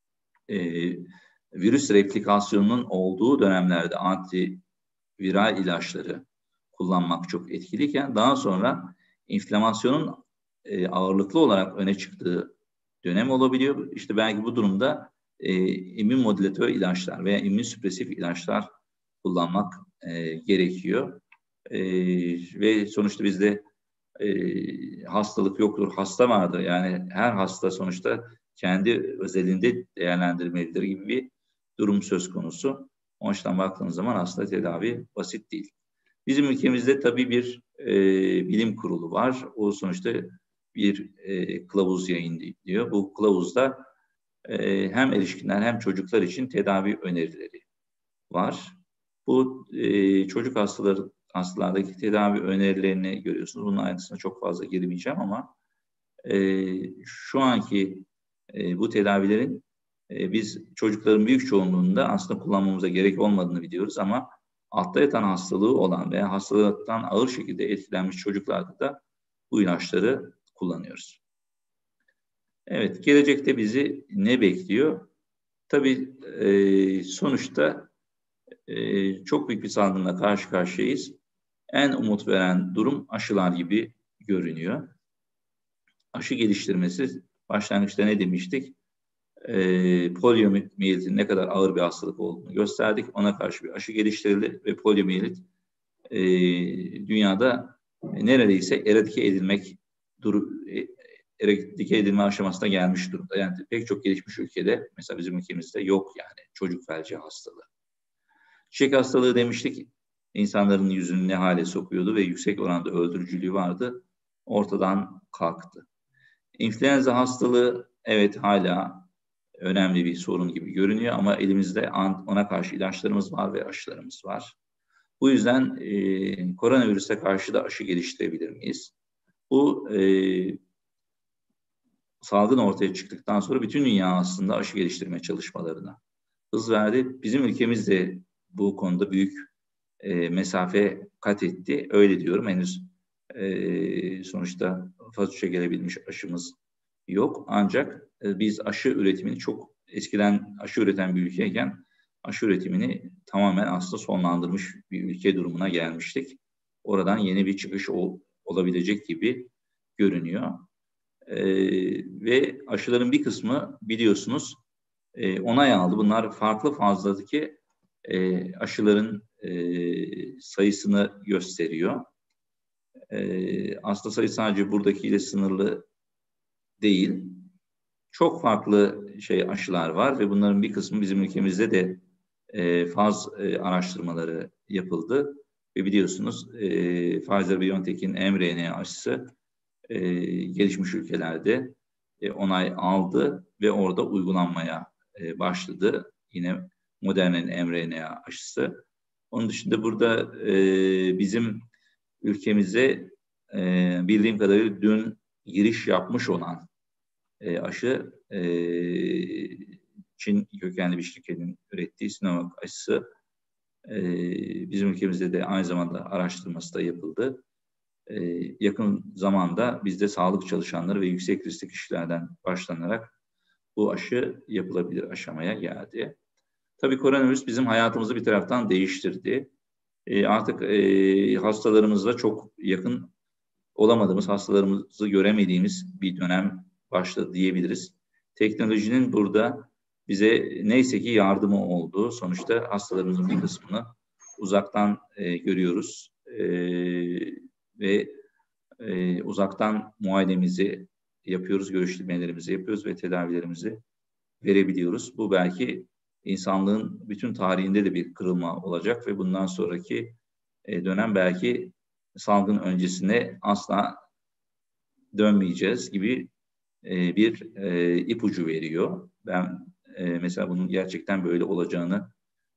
virüs replikasyonunun olduğu dönemlerde antiviral ilaçları kullanmak çok etkiliyken daha sonra inflamasyonun ağırlıklı olarak öne çıktığı dönem olabiliyor. İşte belki bu durumda immün modülatör ilaçlar veya immün süpresif ilaçlar kullanmak gerekiyor. Ve sonuçta bizde hastalık yoktur, hasta vardır. Yani her hasta sonuçta kendi özelinde değerlendirmelidir gibi bir durum söz konusu. O açıdan baktığınız zaman aslında tedavi basit değil. Bizim ülkemizde tabii bir bilim kurulu var. O sonuçta bir kılavuz yayınlıyor. Bu kılavuzda hem erişkinler hem çocuklar için tedavi önerileri var. Bu çocuk hastalardaki tedavi önerilerini görüyorsunuz. Bunun ayrıntısına çok fazla girmeyeceğim ama şu anki bu tedavilerin biz çocukların büyük çoğunluğunda aslında kullanmamıza gerek olmadığını biliyoruz ama altta yatan hastalığı olan veya hastalıktan ağır şekilde etkilenmiş çocuklarda da bu ilaçları kullanıyoruz. Evet, gelecekte bizi ne bekliyor? Tabii sonuçta çok büyük bir salgınla karşı karşıyayız. En umut veren durum aşılar gibi görünüyor. Aşı geliştirmesi, başlangıçta ne demiştik? Poliomiyelit ne kadar ağır bir hastalık olduğunu gösterdik. Ona karşı bir aşı geliştirildi ve poliomiyelit dünyada neredeyse eradike edilme aşamasına gelmiş durumda. Yani pek çok gelişmiş ülkede, mesela bizim ülkemizde yok yani çocuk felci hastalığı. Çiçek hastalığı demiştik, insanların yüzünü ne hale sokuyordu ve yüksek oranda öldürücülüğü vardı. Ortadan kalktı. İnfluenza hastalığı evet hala önemli bir sorun gibi görünüyor ama elimizde ona karşı ilaçlarımız var ve aşılarımız var. Bu yüzden koronavirüse karşı da aşı geliştirebilir miyiz? Bu salgın ortaya çıktıktan sonra bütün dünya aslında aşı geliştirme çalışmalarına hız verdi. Bizim ülkemiz de bu konuda büyük mesafe kat etti. Öyle diyorum, henüz sonuçta faz 3'e gelebilmiş aşımız yok. Ancak biz aşı üretimini çok eskiden aşı üreten bir ülkeyken aşı üretimini tamamen aslında sonlandırmış bir ülke durumuna gelmiştik. Oradan yeni bir çıkış olabilecek gibi görünüyor. Ve aşıların bir kısmı biliyorsunuz onay aldı. Bunlar farklı fazdaki aşıların sayısını gösteriyor. Aslında sayı sadece buradakiyle sınırlı değil. Çok farklı aşılar var ve bunların bir kısmı bizim ülkemizde de faz araştırmaları yapıldı. Ve biliyorsunuz Pfizer-BioNTech'in mRNA aşısı gelişmiş ülkelerde onay aldı ve orada uygulanmaya başladı. Yine Moderna'nın mRNA aşısı. Onun dışında burada bizim ülkemize bildiğim kadarıyla dün giriş yapmış olan aşı Çin kökenli bir şirketin ürettiği Sinovac aşısı bizim ülkemizde de aynı zamanda araştırması da yapıldı. Yakın zamanda bizde sağlık çalışanları ve yüksek riskli kişilerden başlanarak bu aşı yapılabilir aşamaya geldi. Tabii koronavirüs bizim hayatımızı bir taraftan değiştirdi. Artık hastalarımızla çok yakın olamadığımız, hastalarımızı göremediğimiz bir dönem başladı diyebiliriz. Teknolojinin burada bize neyse ki yardımı oldu. Sonuçta hastalarımızın bir kısmını uzaktan görüyoruz ve uzaktan muayenemizi yapıyoruz, görüşmelerimizi yapıyoruz ve tedavilerimizi verebiliyoruz. Bu belki insanlığın bütün tarihinde de bir kırılma olacak ve bundan sonraki dönem belki salgın öncesine asla dönmeyeceğiz gibi bir ipucu veriyor. Ben mesela bunun gerçekten böyle olacağını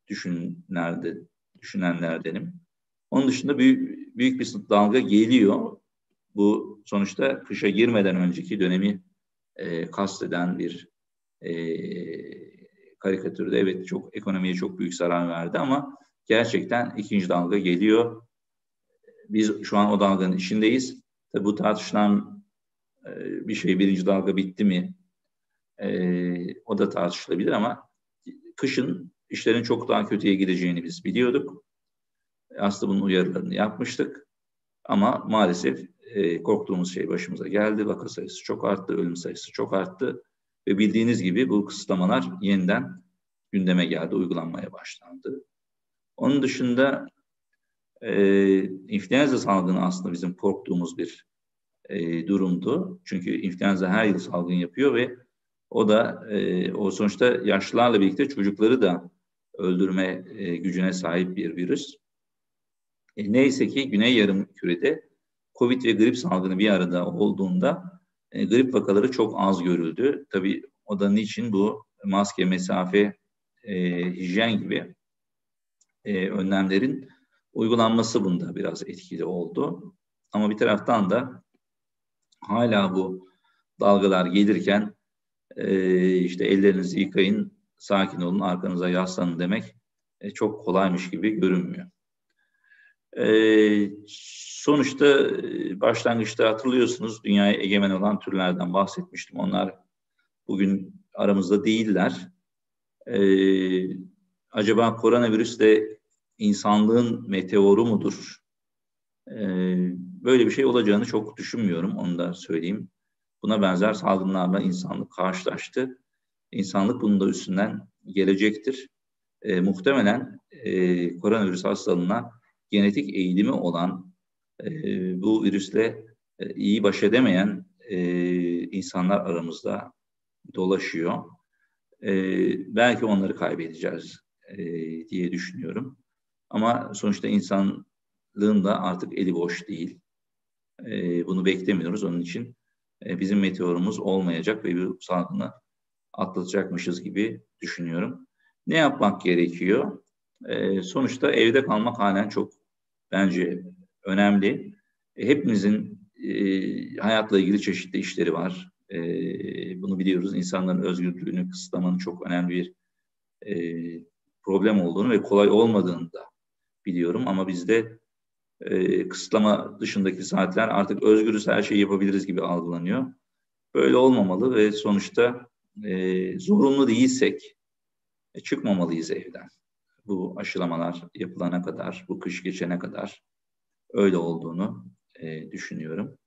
düşünenlerdenim. Onun dışında büyük bir dalga geliyor. Bu sonuçta kışa girmeden önceki dönemi kasteden bir karikatürde. Evet, çok ekonomiye çok büyük zarar verdi ama gerçekten ikinci dalga geliyor. Biz şu an o dalganın içindeyiz. Tabii bu tartışılan bir şey, birinci dalga bitti mi? O da tartışılabilir ama kışın işlerin çok daha kötüye gideceğini biz biliyorduk. Aslında bunun uyarılarını yapmıştık. Ama maalesef korktuğumuz şey başımıza geldi. Vaka sayısı çok arttı, ölüm sayısı çok arttı. Ve bildiğiniz gibi bu kısıtlamalar yeniden gündeme geldi, uygulanmaya başlandı. Onun dışında influenza salgını aslında bizim korktuğumuz bir durumdu. Çünkü influenza her yıl salgın yapıyor ve o da o sonuçta yaşlılarla birlikte çocukları da öldürme gücüne sahip bir virüs. Neyse ki Güney Yarımküre'de Covid ve grip salgını bir arada olduğunda grip vakaları çok az görüldü. Tabii o da niçin bu maske, mesafe, hijyen gibi önlemlerin uygulanması bunda biraz etkili oldu. Ama bir taraftan da hala bu dalgalar gelirken işte ellerinizi yıkayın, sakin olun, arkanıza yaslanın demek çok kolaymış gibi görünmüyor. Sonuçta başlangıçta hatırlıyorsunuz dünyaya egemen olan türlerden bahsetmiştim. Onlar bugün aramızda değiller. Acaba koronavirüs de insanlığın meteoru mudur? Böyle bir şey olacağını çok düşünmüyorum, onu da söyleyeyim. Buna benzer salgınlarla insanlık karşılaştı. İnsanlık bunun da üstünden gelecektir. Muhtemelen koronavirüs hastalığına genetik eğilimi olan bu virüsle iyi baş edemeyen insanlar aramızda dolaşıyor. Belki onları kaybedeceğiz diye düşünüyorum. Ama sonuçta insanlığın da artık eli boş değil. Bunu beklemiyoruz. Onun için bizim meteorumuz olmayacak ve bu salgını atlatacakmışız gibi düşünüyorum. Ne yapmak gerekiyor? Sonuçta evde kalmak halen çok bence önemli. Hepimizin hayatla ilgili çeşitli işleri var. Bunu biliyoruz. İnsanların özgürlüğünü kısıtlamanın çok önemli bir problem olduğunu ve kolay olmadığını da biliyorum. Ama bizde kısıtlama dışındaki saatler artık özgürüz, her şeyi yapabiliriz gibi algılanıyor. Böyle olmamalı ve sonuçta zorunlu değilsek çıkmamalıyız evden. Bu aşılamalar yapılana kadar, bu kış geçene kadar öyle olduğunu düşünüyorum.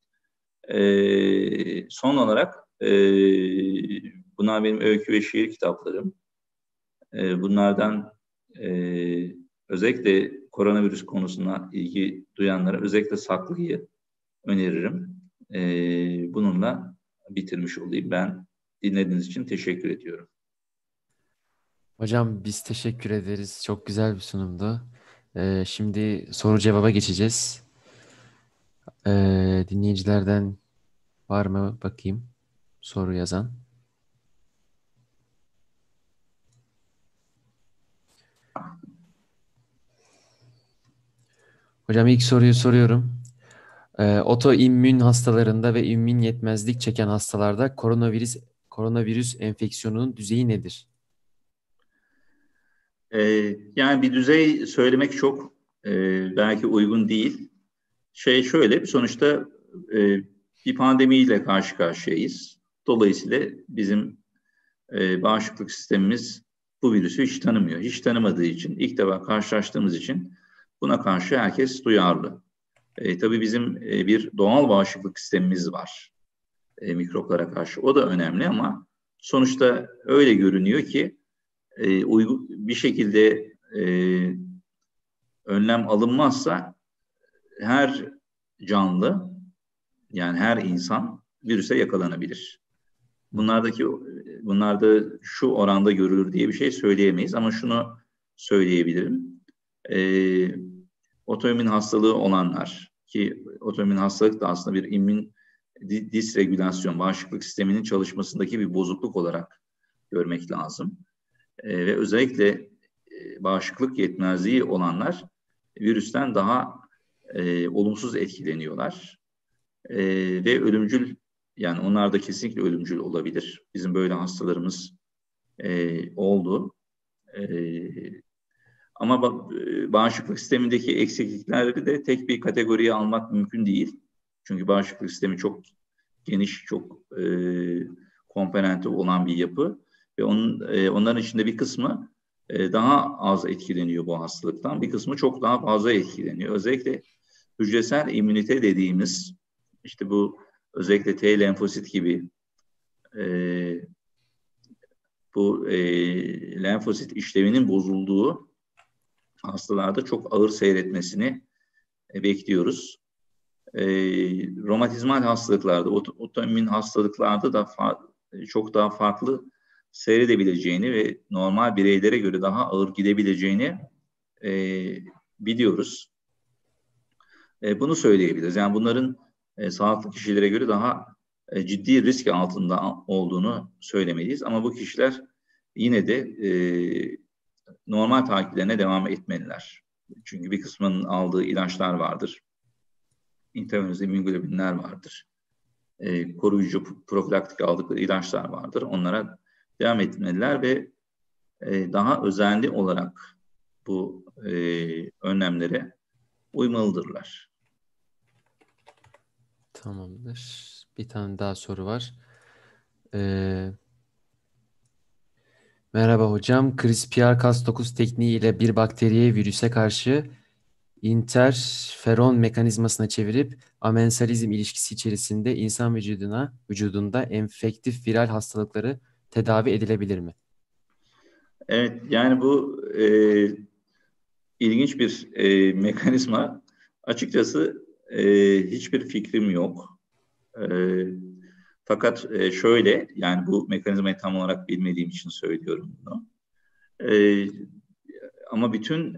Son olarak bunlar benim öykü ve şiir kitaplarım. Bunlardan özellikle koronavirüs konusuna ilgi duyanlara özellikle Saklı'yı öneririm. Bununla bitirmiş olayım. Ben dinlediğiniz için teşekkür ediyorum. Hocam biz teşekkür ederiz. Çok güzel bir sunumdu. Şimdi soru cevaba geçeceğiz. Dinleyicilerden var mı bakayım soru yazan? Hocam ilk soruyu soruyorum. Otoimmün hastalarında ve immün yetmezlik çeken hastalarda koronavirüs enfeksiyonunun düzeyi nedir? Yani bir düzey söylemek çok belki uygun değil. Şöyle, sonuçta e, bir pandemiyle karşı karşıyayız. Dolayısıyla bizim bağışıklık sistemimiz bu virüsü hiç tanımıyor. Hiç tanımadığı için, ilk defa karşılaştığımız için buna karşı herkes duyarlı. Tabii bizim bir doğal bağışıklık sistemimiz var mikroplara karşı. O da önemli ama sonuçta öyle görünüyor ki uygun bir şekilde önlem alınmazsa her canlı, yani her insan virüse yakalanabilir. Hı hı. Bunlarda şu oranda görülür diye bir şey söyleyemeyiz ama şunu söyleyebilirim. Ee, Otoimmün hastalığı olanlar, ki otoimmün hastalık da aslında bir immün disregülasyon, bağışıklık sisteminin çalışmasındaki bir bozukluk olarak görmek lazım. Ve özellikle bağışıklık yetmezliği olanlar virüsten daha olumsuz etkileniyorlar. Ve ölümcül, yani onlar da kesinlikle ölümcül olabilir. Bizim böyle hastalarımız oldu. E, Ama bağışıklık sistemindeki eksiklikleri de tek bir kategoriye almak mümkün değil. Çünkü bağışıklık sistemi çok geniş, çok komponenti olan bir yapı ve onların içinde bir kısmı daha az etkileniyor bu hastalıktan, bir kısmı çok daha fazla etkileniyor. Özellikle hücresel immünite dediğimiz, işte bu özellikle T lenfosit gibi e, bu lenfosit işlevinin bozulduğu hastalarda çok ağır seyretmesini bekliyoruz. Romatizmal hastalıklarda, otoimmün hastalıklarda da çok daha farklı seyredebileceğini ve normal bireylere göre daha ağır gidebileceğini e, biliyoruz. Bunu söyleyebiliriz. Yani bunların sağlıklı kişilere göre daha ciddi risk altında olduğunu söylemeliyiz. Ama bu kişiler yine de normal takiplerine devam etmeliler. Çünkü bir kısmının aldığı ilaçlar vardır. İntravenöz immünoglobinler vardır. Koruyucu profilaktik aldıkları ilaçlar vardır. Onlara devam etmeliler ve daha özenli olarak bu önlemlere uymalıdırlar. Tamamdır. Bir tane daha soru var. Ee, Merhaba hocam. CRISPR-Cas9 tekniği ile bir bakteriye virüse karşı interferon mekanizmasına çevirip amensalizm ilişkisi içerisinde insan vücudunda enfektif viral hastalıkları tedavi edilebilir mi? Evet, yani bu ilginç bir mekanizma. Açıkçası hiçbir fikrim yok. E, Fakat şöyle, yani bu mekanizmayı tam olarak bilmediğim için söylüyorum bunu. E, Ama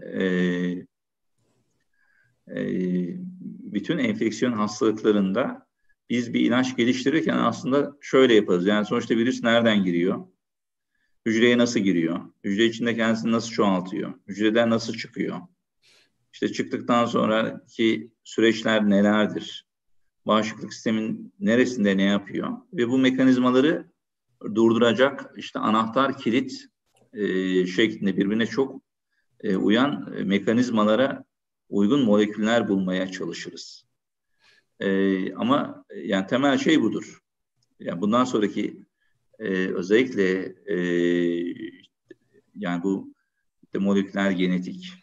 e, bütün enfeksiyon hastalıklarında biz bir ilaç geliştirirken aslında şöyle yaparız. Yani sonuçta virüs nereden giriyor? Hücreye nasıl giriyor? Hücre içinde kendisini nasıl çoğaltıyor? Hücreden nasıl çıkıyor? İşte çıktıktan sonraki süreçler nelerdir? Bağışıklık sistemin neresinde ne yapıyor? Ve bu mekanizmaları durduracak işte anahtar kilit şeklinde birbirine çok uyan mekanizmalara uygun moleküller bulmaya çalışırız. Ama yani temel şey budur. Yani bundan sonraki özellikle yani bu işte moleküler genetik,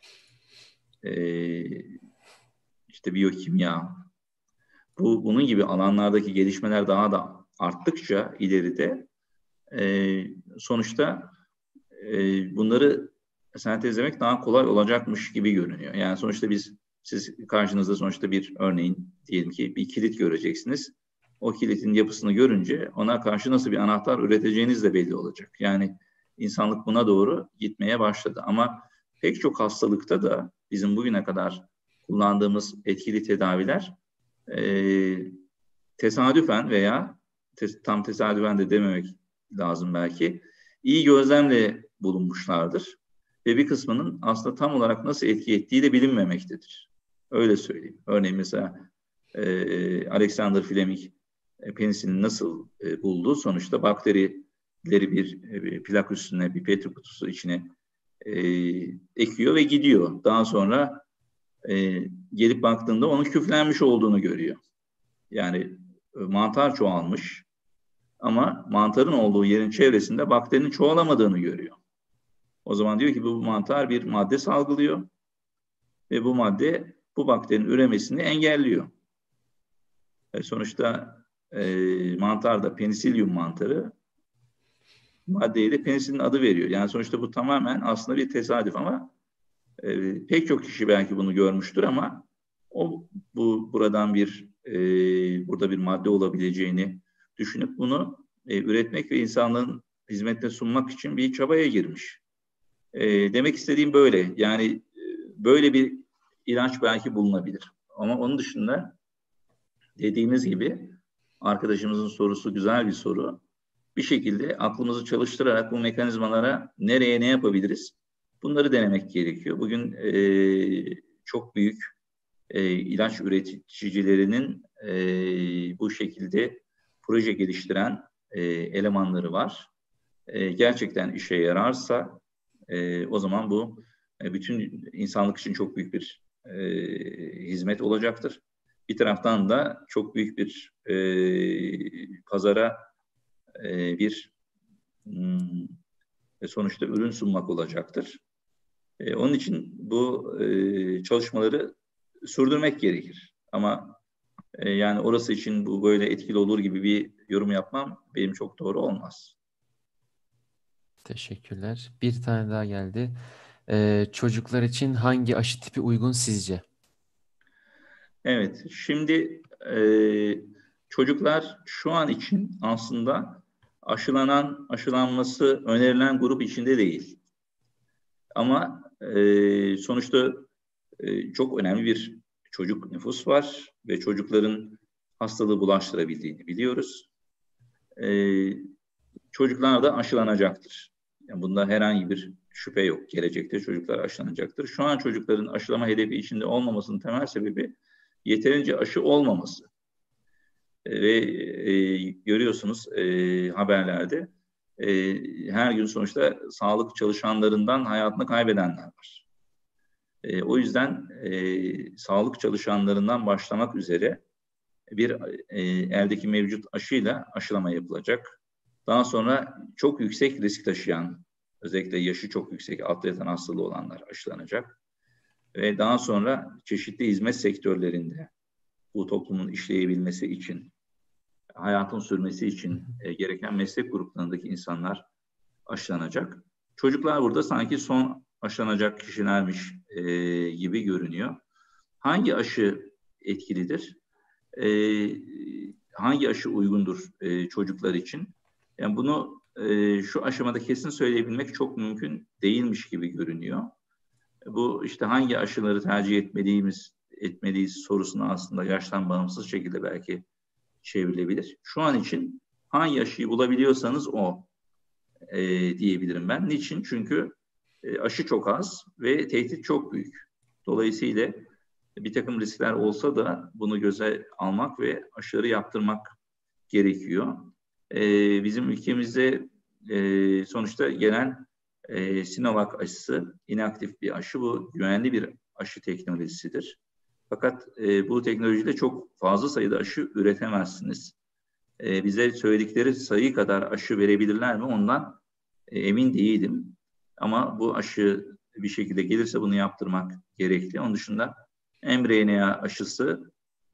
işte biyokimya, bunun gibi alanlardaki gelişmeler daha da arttıkça ileride sonuçta bunları sentezlemek daha kolay olacakmış gibi görünüyor. Yani sonuçta siz karşınızda sonuçta bir örneğin diyelim ki bir kilit göreceksiniz. O kilitin yapısını görünce ona karşı nasıl bir anahtar üreteceğiniz de belli olacak. Yani insanlık buna doğru gitmeye başladı. Ama pek çok hastalıkta da bizim bugüne kadar kullandığımız etkili tedaviler e, tesadüfen veya tam tesadüfen de dememek lazım belki, iyi gözlemle bulunmuşlardır. Ve bir kısmının aslında tam olarak nasıl etki ettiği de bilinmemektedir. Öyle söyleyeyim. Örneğin mesela Alexander Fleming penisilini nasıl buldu? Sonuçta bakterileri bir plak üstüne, bir petri kutusu içine ekiyor ve gidiyor. Daha sonra gelip baktığında onun küflenmiş olduğunu görüyor. Yani mantar çoğalmış ama mantarın olduğu yerin çevresinde bakterinin çoğalamadığını görüyor. O zaman diyor ki bu mantar bir madde salgılıyor ve bu madde bu bakterinin üremesini engelliyor. Sonuçta mantar da penisilyum mantarı, maddeye de penisilin adı veriyor. Yani sonuçta bu tamamen aslında bir tesadüf ama pek çok kişi belki bunu görmüştür ama buradan burada bir madde olabileceğini düşünüp bunu üretmek ve insanlığın hizmetine sunmak için bir çabaya girmiş. Demek istediğim böyle. Yani böyle bir ilaç belki bulunabilir. Ama onun dışında dediğimiz gibi arkadaşımızın sorusu güzel bir soru. Bir şekilde aklımızı çalıştırarak bu mekanizmalara nereye ne yapabiliriz? Bunları denemek gerekiyor. Bugün çok büyük ilaç üreticilerinin bu şekilde proje geliştiren elemanları var. Gerçekten işe yararsa o zaman bu bütün insanlık için çok büyük bir hizmet olacaktır. Bir taraftan da çok büyük bir pazara bir sonuçta ürün sunmak olacaktır. Onun için bu çalışmaları sürdürmek gerekir. Ama yani orası için bu böyle etkili olur gibi bir yorum yapmam benim çok doğru olmaz. Teşekkürler. Bir tane daha geldi. Çocuklar için hangi aşı tipi uygun sizce? Evet, şimdi çocuklar şu an için aslında aşılanması önerilen grup içinde değil. Ama sonuçta çok önemli bir çocuk nüfus var ve çocukların hastalığı bulaştırabildiğini biliyoruz. Çocuklar da aşılanacaktır. Yani bunda herhangi bir şüphe yok. Gelecekte çocuklar aşılanacaktır. Şu an çocukların aşılama hedefi içinde olmamasının temel sebebi yeterince aşı olmaması. Ve görüyorsunuz haberlerde her gün sonuçta sağlık çalışanlarından hayatını kaybedenler var. O yüzden sağlık çalışanlarından başlamak üzere bir eldeki mevcut aşıyla aşılama yapılacak. Daha sonra çok yüksek risk taşıyan, özellikle yaşı çok yüksek, altta yatan hastalığı olanlar aşılanacak. Ve daha sonra çeşitli hizmet sektörlerinde bu toplumun işleyebilmesi için, hayatın sürmesi için gereken meslek gruplarındaki insanlar aşılanacak. Çocuklar burada sanki son aşılanacak kişilermiş gibi görünüyor. Hangi aşı etkilidir? Hangi aşı uygundur çocuklar için? Yani bunu şu aşamada kesin söyleyebilmek çok mümkün değilmiş gibi görünüyor. Bu işte hangi aşıları tercih etmeliyiz sorusuna aslında yaştan bağımsız şekilde belki çevrilebilir. Şu an için hangi aşıyı bulabiliyorsanız o diyebilirim ben. Niçin? Çünkü aşı çok az ve tehdit çok büyük. Dolayısıyla bir takım riskler olsa da bunu göze almak ve aşıları yaptırmak gerekiyor. Bizim ülkemizde sonuçta gelen Sinovac aşısı inaktif bir aşı. Bu güvenli bir aşı teknolojisidir. Fakat bu teknolojide çok fazla sayıda aşı üretemezsiniz. Bize söyledikleri sayı kadar aşı verebilirler mi ondan emin değilim. Ama bu aşı bir şekilde gelirse bunu yaptırmak gerekli. Onun dışında mRNA aşısı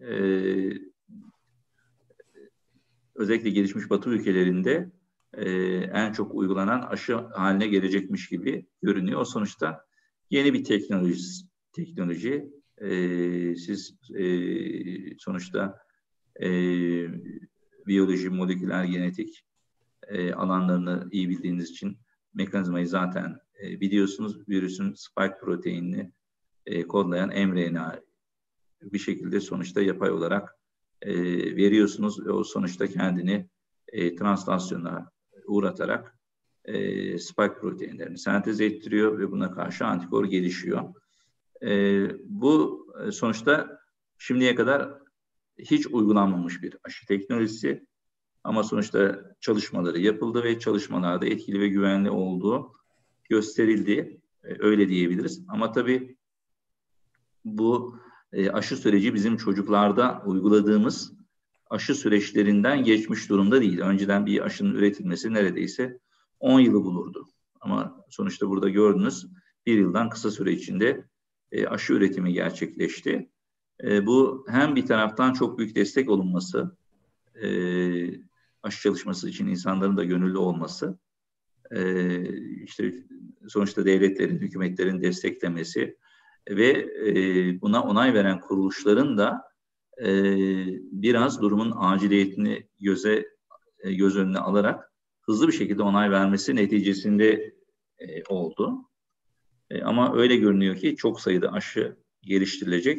özellikle gelişmiş Batı ülkelerinde en çok uygulanan aşı haline gelecekmiş gibi görünüyor. O sonuçta yeni bir teknoloji. Siz sonuçta biyoloji, moleküler genetik alanlarını iyi bildiğiniz için mekanizmayı zaten biliyorsunuz. Virüsün spike proteinini kodlayan mRNA bir şekilde sonuçta yapay olarak veriyorsunuz ve o sonuçta kendini translasyona uğratarak spike proteinlerini sentez ettiriyor ve buna karşı antikor gelişiyor. Bu sonuçta şimdiye kadar hiç uygulanmamış bir aşı teknolojisi. Ama sonuçta çalışmaları yapıldı ve çalışmalarda etkili ve güvenli olduğu gösterildi. Öyle diyebiliriz. Ama tabii bu aşı süreci bizim çocuklarda uyguladığımız aşı süreçlerinden geçmiş durumda değil. Önceden bir aşının üretilmesi neredeyse 10 yılı bulurdu. Ama sonuçta burada gördünüz, bir yıldan kısa süre içinde aşı üretimi gerçekleşti. Bu hem bir taraftan çok büyük destek olunması, aşı çalışması için insanların da gönüllü olması, işte sonuçta devletlerin, hükümetlerin desteklemesi ve buna onay veren kuruluşların da biraz durumun aciliyetini göz önüne alarak hızlı bir şekilde onay vermesi neticesinde oldu. Ama öyle görünüyor ki çok sayıda aşı geliştirilecek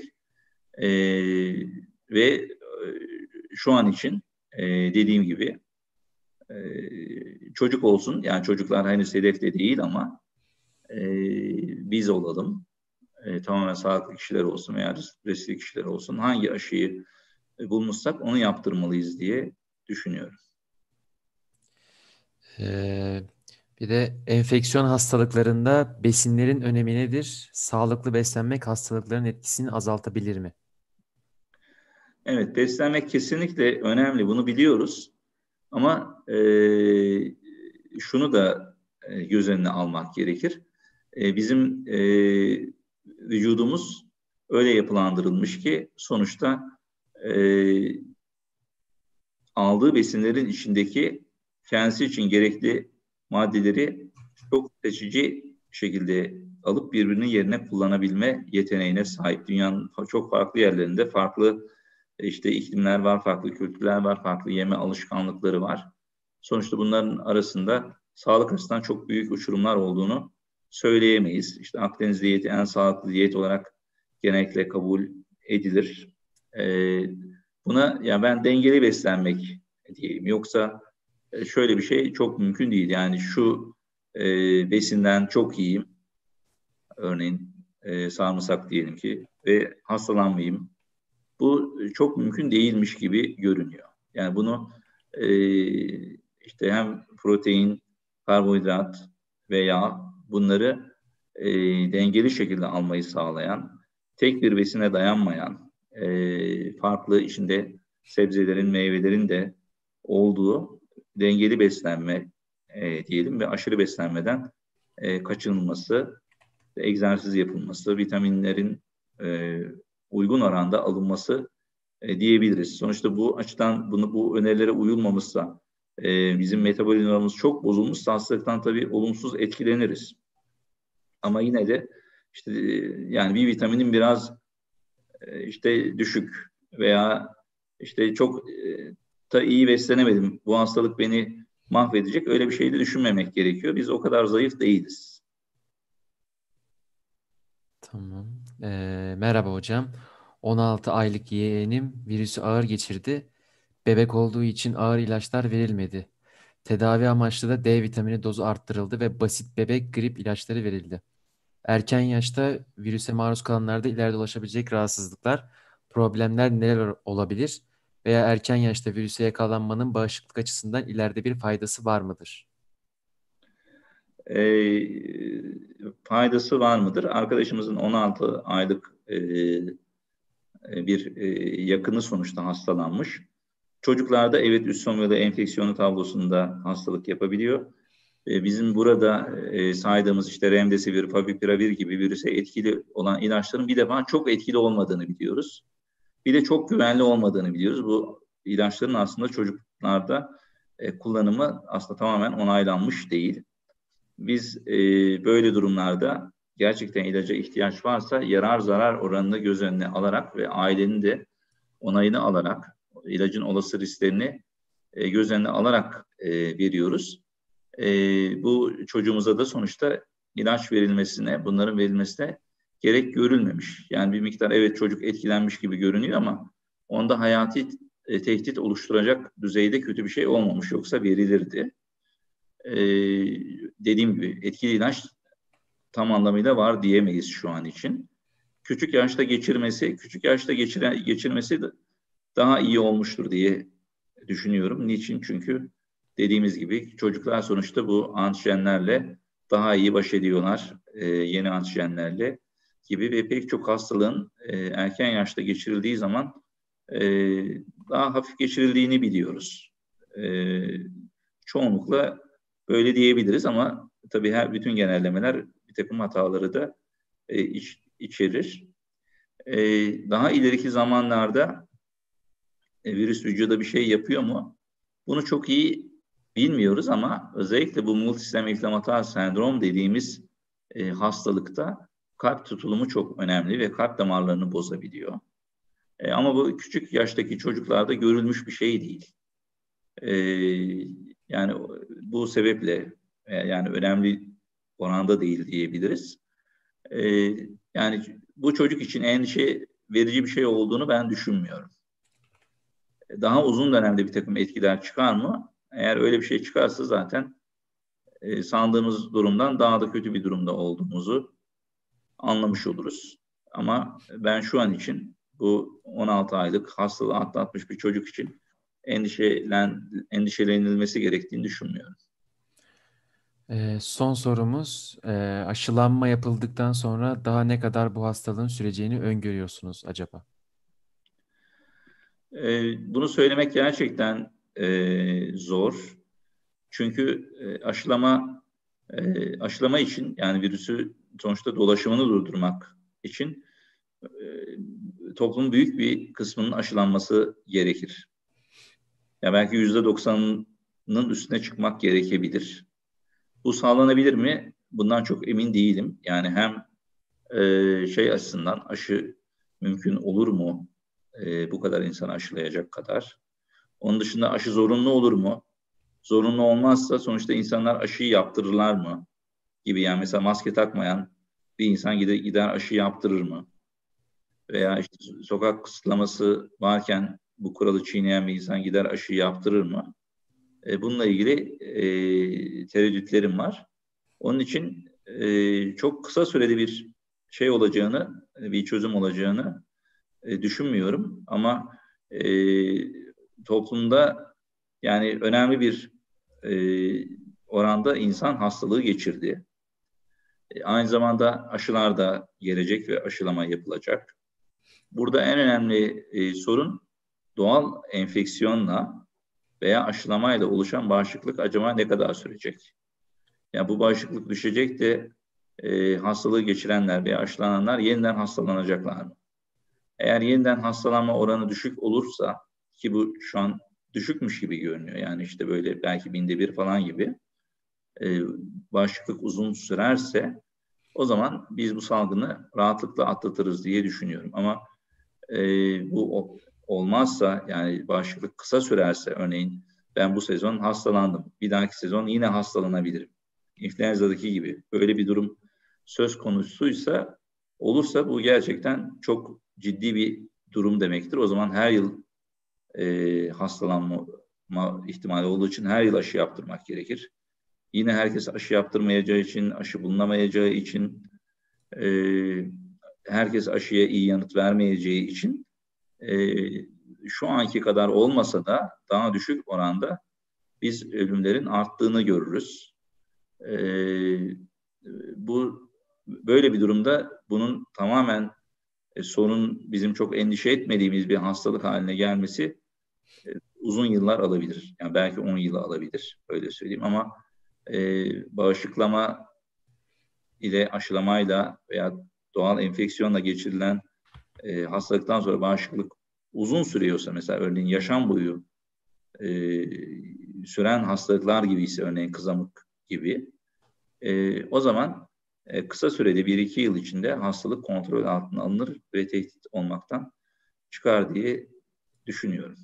ve şu an için dediğim gibi çocuk olsun, yani çocuklar henüz hedefte değil ama biz olalım, tamamen sağlıklı kişiler olsun veya riskli kişiler olsun, hangi aşıyı bulmuşsak onu yaptırmalıyız diye düşünüyorum. Ee, Bir de enfeksiyon hastalıklarında besinlerin önemi nedir? Sağlıklı beslenmek hastalıkların etkisini azaltabilir mi? Evet, beslenmek kesinlikle önemli, bunu biliyoruz. Ama şunu da göz önüne almak gerekir. Bizim vücudumuz öyle yapılandırılmış ki sonuçta aldığı besinlerin içindeki kendisi için gerekli maddeleri çok seçici şekilde alıp birbirinin yerine kullanabilme yeteneğine sahip. Dünyanın çok farklı yerlerinde farklı işte iklimler var, farklı kültürler var, farklı yeme alışkanlıkları var. Sonuçta bunların arasında sağlık açısından çok büyük uçurumlar olduğunu söyleyemeyiz. İşte Akdeniz diyeti en sağlıklı diyet olarak genellikle kabul edilir. Buna ya ben dengeli beslenmek diyeyim. Yoksa şöyle bir şey çok mümkün değil. Yani şu besinden çok yiyeyim. Örneğin sarımsak diyelim ki ve hastalanmayayım. Bu çok mümkün değilmiş gibi görünüyor. Yani bunu e, işte hem protein, karbonhidrat veya bunları dengeli şekilde almayı sağlayan, tek bir besine dayanmayan, farklı içinde sebzelerin, meyvelerin de olduğu dengeli beslenme diyelim ve aşırı beslenmeden kaçınılması, egzersiz yapılması, vitaminlerin e, uygun oranda alınması diyebiliriz. Sonuçta bu açıdan bu önerilere uyulmamışsa, bizim metabolizmamız çok bozulmuşsa hastalıktan tabii olumsuz etkileniriz. Ama yine de işte yani bir vitaminin biraz işte düşük veya işte çok da iyi beslenemedim, bu hastalık beni mahvedecek, öyle bir şey de düşünmemek gerekiyor. Biz o kadar zayıf değiliz. Tamam. Merhaba hocam. 16 aylık yeğenim virüsü ağır geçirdi. Bebek olduğu için ağır ilaçlar verilmedi. Tedavi amaçlı da D vitamini dozu arttırıldı ve basit bebek grip ilaçları verildi. Erken yaşta virüse maruz kalanlarda ileride ulaşabilecek rahatsızlıklar, problemler neler olabilir? Veya erken yaşta virüse yakalanmanın bağışıklık açısından ileride bir faydası var mıdır? Faydası var mıdır? Arkadaşımızın 16 aylık bir yakını sonuçta hastalanmış. Çocuklarda evet üst solunum enfeksiyonu tablosunda hastalık yapabiliyor. Bizim burada saydığımız işte Remdesivir, Favipiravir gibi virüse etkili olan ilaçların bir defa çok etkili olmadığını biliyoruz. Bir de çok güvenli olmadığını biliyoruz. Bu ilaçların aslında çocuklarda kullanımı aslında tamamen onaylanmış değil. Biz böyle durumlarda gerçekten ilaca ihtiyaç varsa yarar zarar oranını göz önüne alarak ve ailenin de onayını alarak ilacın olası risklerini göz önüne alarak veriyoruz. Bu çocuğumuza da sonuçta ilaç verilmesine, bunların verilmesine gerek görülmemiş. Yani bir miktar evet çocuk etkilenmiş gibi görünüyor ama onda hayati tehdit oluşturacak düzeyde kötü bir şey olmamış. Yoksa verilirdi. Dediğim gibi etkili ilaç tam anlamıyla var diyemeyiz şu an için. Küçük yaşta geçirmesi daha iyi olmuştur diye düşünüyorum. Niçin? Çünkü dediğimiz gibi çocuklar sonuçta bu antijenlerle daha iyi baş ediyorlar. Yeni antijenlerle gibi ve pek çok hastalığın erken yaşta geçirildiği zaman e, daha hafif geçirildiğini biliyoruz. Çoğunlukla öyle diyebiliriz ama tabii bütün genellemeler bir takım hataları da içerir. Daha ileriki zamanlarda virüs vücuda bir şey yapıyor mu? Bunu çok iyi bilmiyoruz ama özellikle bu multisistem inflamatuar sendrom dediğimiz hastalıkta kalp tutulumu çok önemli ve kalp damarlarını bozabiliyor. Ama bu küçük yaştaki çocuklarda görülmüş bir şey değil. E, Yani bu sebeple yani önemli oranda değil diyebiliriz. E, Yani bu çocuk için endişe verici bir şey olduğunu ben düşünmüyorum. Daha uzun dönemde bir takım etkiler çıkar mı? Eğer öyle bir şey çıkarsa zaten sandığımız durumdan daha da kötü bir durumda olduğumuzu anlamış oluruz. Ama ben şu an için bu 16 aylık hastalığı atlatmış bir çocuk için endişelenilmesi gerektiğini düşünmüyorum. Son sorumuz, aşılanma yapıldıktan sonra daha ne kadar bu hastalığın süreceğini öngörüyorsunuz acaba? Bunu söylemek gerçekten zor. Çünkü aşılama için yani virüsü sonuçta dolaşımını durdurmak için toplumun büyük bir kısmının aşılanması gerekir. Ya belki %90'ının üstüne çıkmak gerekebilir. Bu sağlanabilir mi? Bundan çok emin değilim. Yani hem şey açısından aşı mümkün olur mu? Bu kadar insan aşılayacak kadar. Onun dışında aşı zorunlu olur mu? Zorunlu olmazsa sonuçta insanlar aşıyı yaptırırlar mı? Gibi yani mesela maske takmayan bir insan gider aşı yaptırır mı? Veya işte sokak kısıtlaması varken bu kuralı çiğneyen bir insan gider aşı yaptırır mı? Bununla ilgili tereddütlerim var. Onun için çok kısa sürede bir şey olacağını, bir çözüm olacağını düşünmüyorum. Ama e, toplumda yani önemli bir e, oranda insan hastalığı geçirdi. Aynı zamanda aşılar da gelecek ve aşılama yapılacak. Burada en önemli sorun doğal enfeksiyonla veya aşılamayla oluşan bağışıklık acaba ne kadar sürecek? Yani bu bağışıklık düşecek de hastalığı geçirenler veya aşılananlar yeniden hastalanacaklar mı? Eğer yeniden hastalanma oranı düşük olursa ki bu şu an düşükmüş gibi görünüyor. Yani işte böyle belki 1/1000 falan gibi e, bağışıklık uzun sürerse o zaman biz bu salgını rahatlıkla atlatırız diye düşünüyorum. Ama e, bu olmazsa yani bağışıklık kısa sürerse örneğin ben bu sezon hastalandım. Bir dahaki sezon yine hastalanabilirim. İnfluenza'daki gibi böyle bir durum söz konusuysa olursa bu gerçekten çok ciddi bir durum demektir. O zaman her yıl hastalanma ihtimali olduğu için her yıl aşı yaptırmak gerekir. Yine herkes aşı yaptırmayacağı için, aşı bulunamayacağı için, e, herkes aşıya iyi yanıt vermeyeceği için e, şu anki kadar olmasa da daha düşük oranda biz ölümlerin arttığını görürüz. E, Bu böyle bir durumda bunun tamamen sorun bizim çok endişe etmediğimiz bir hastalık haline gelmesi uzun yıllar alabilir. Yani belki 10 yılı alabilir öyle söyleyeyim ama bağışıklama ile aşılamayla veya doğal enfeksiyonla geçirilen hastalıktan sonra bağışıklık uzun sürüyorsa mesela örneğin yaşam boyu e, süren hastalıklar gibi ise örneğin kızamık gibi o zaman kısa sürede 1-2 yıl içinde hastalık kontrol altına alınır ve tehdit olmaktan çıkar diye düşünüyorum.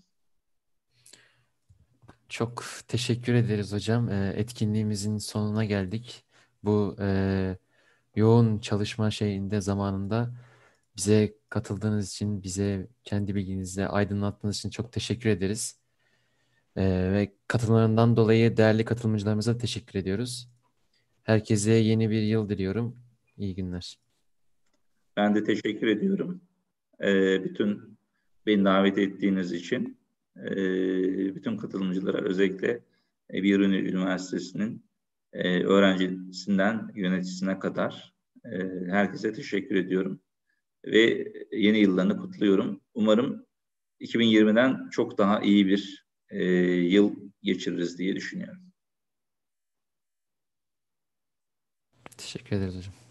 Çok teşekkür ederiz hocam. Etkinliğimizin sonuna geldik. Bu yoğun çalışma şeyinde zamanında bize katıldığınız için, bize kendi bilginizle aydınlattığınız için çok teşekkür ederiz. Ve katılımlarından dolayı değerli katılımcılarımıza teşekkür ediyoruz. Herkese yeni bir yıl diliyorum. İyi günler. Ben de teşekkür ediyorum. Bütün beni davet ettiğiniz için bütün katılımcılara, özellikle Biruni Üniversitesi'nin öğrencisinden yöneticisine kadar herkese teşekkür ediyorum. Ve yeni yıllarını kutluyorum. Umarım 2020'den çok daha iyi bir yıl geçiririz diye düşünüyorum. Teşekkür ederiz hocam.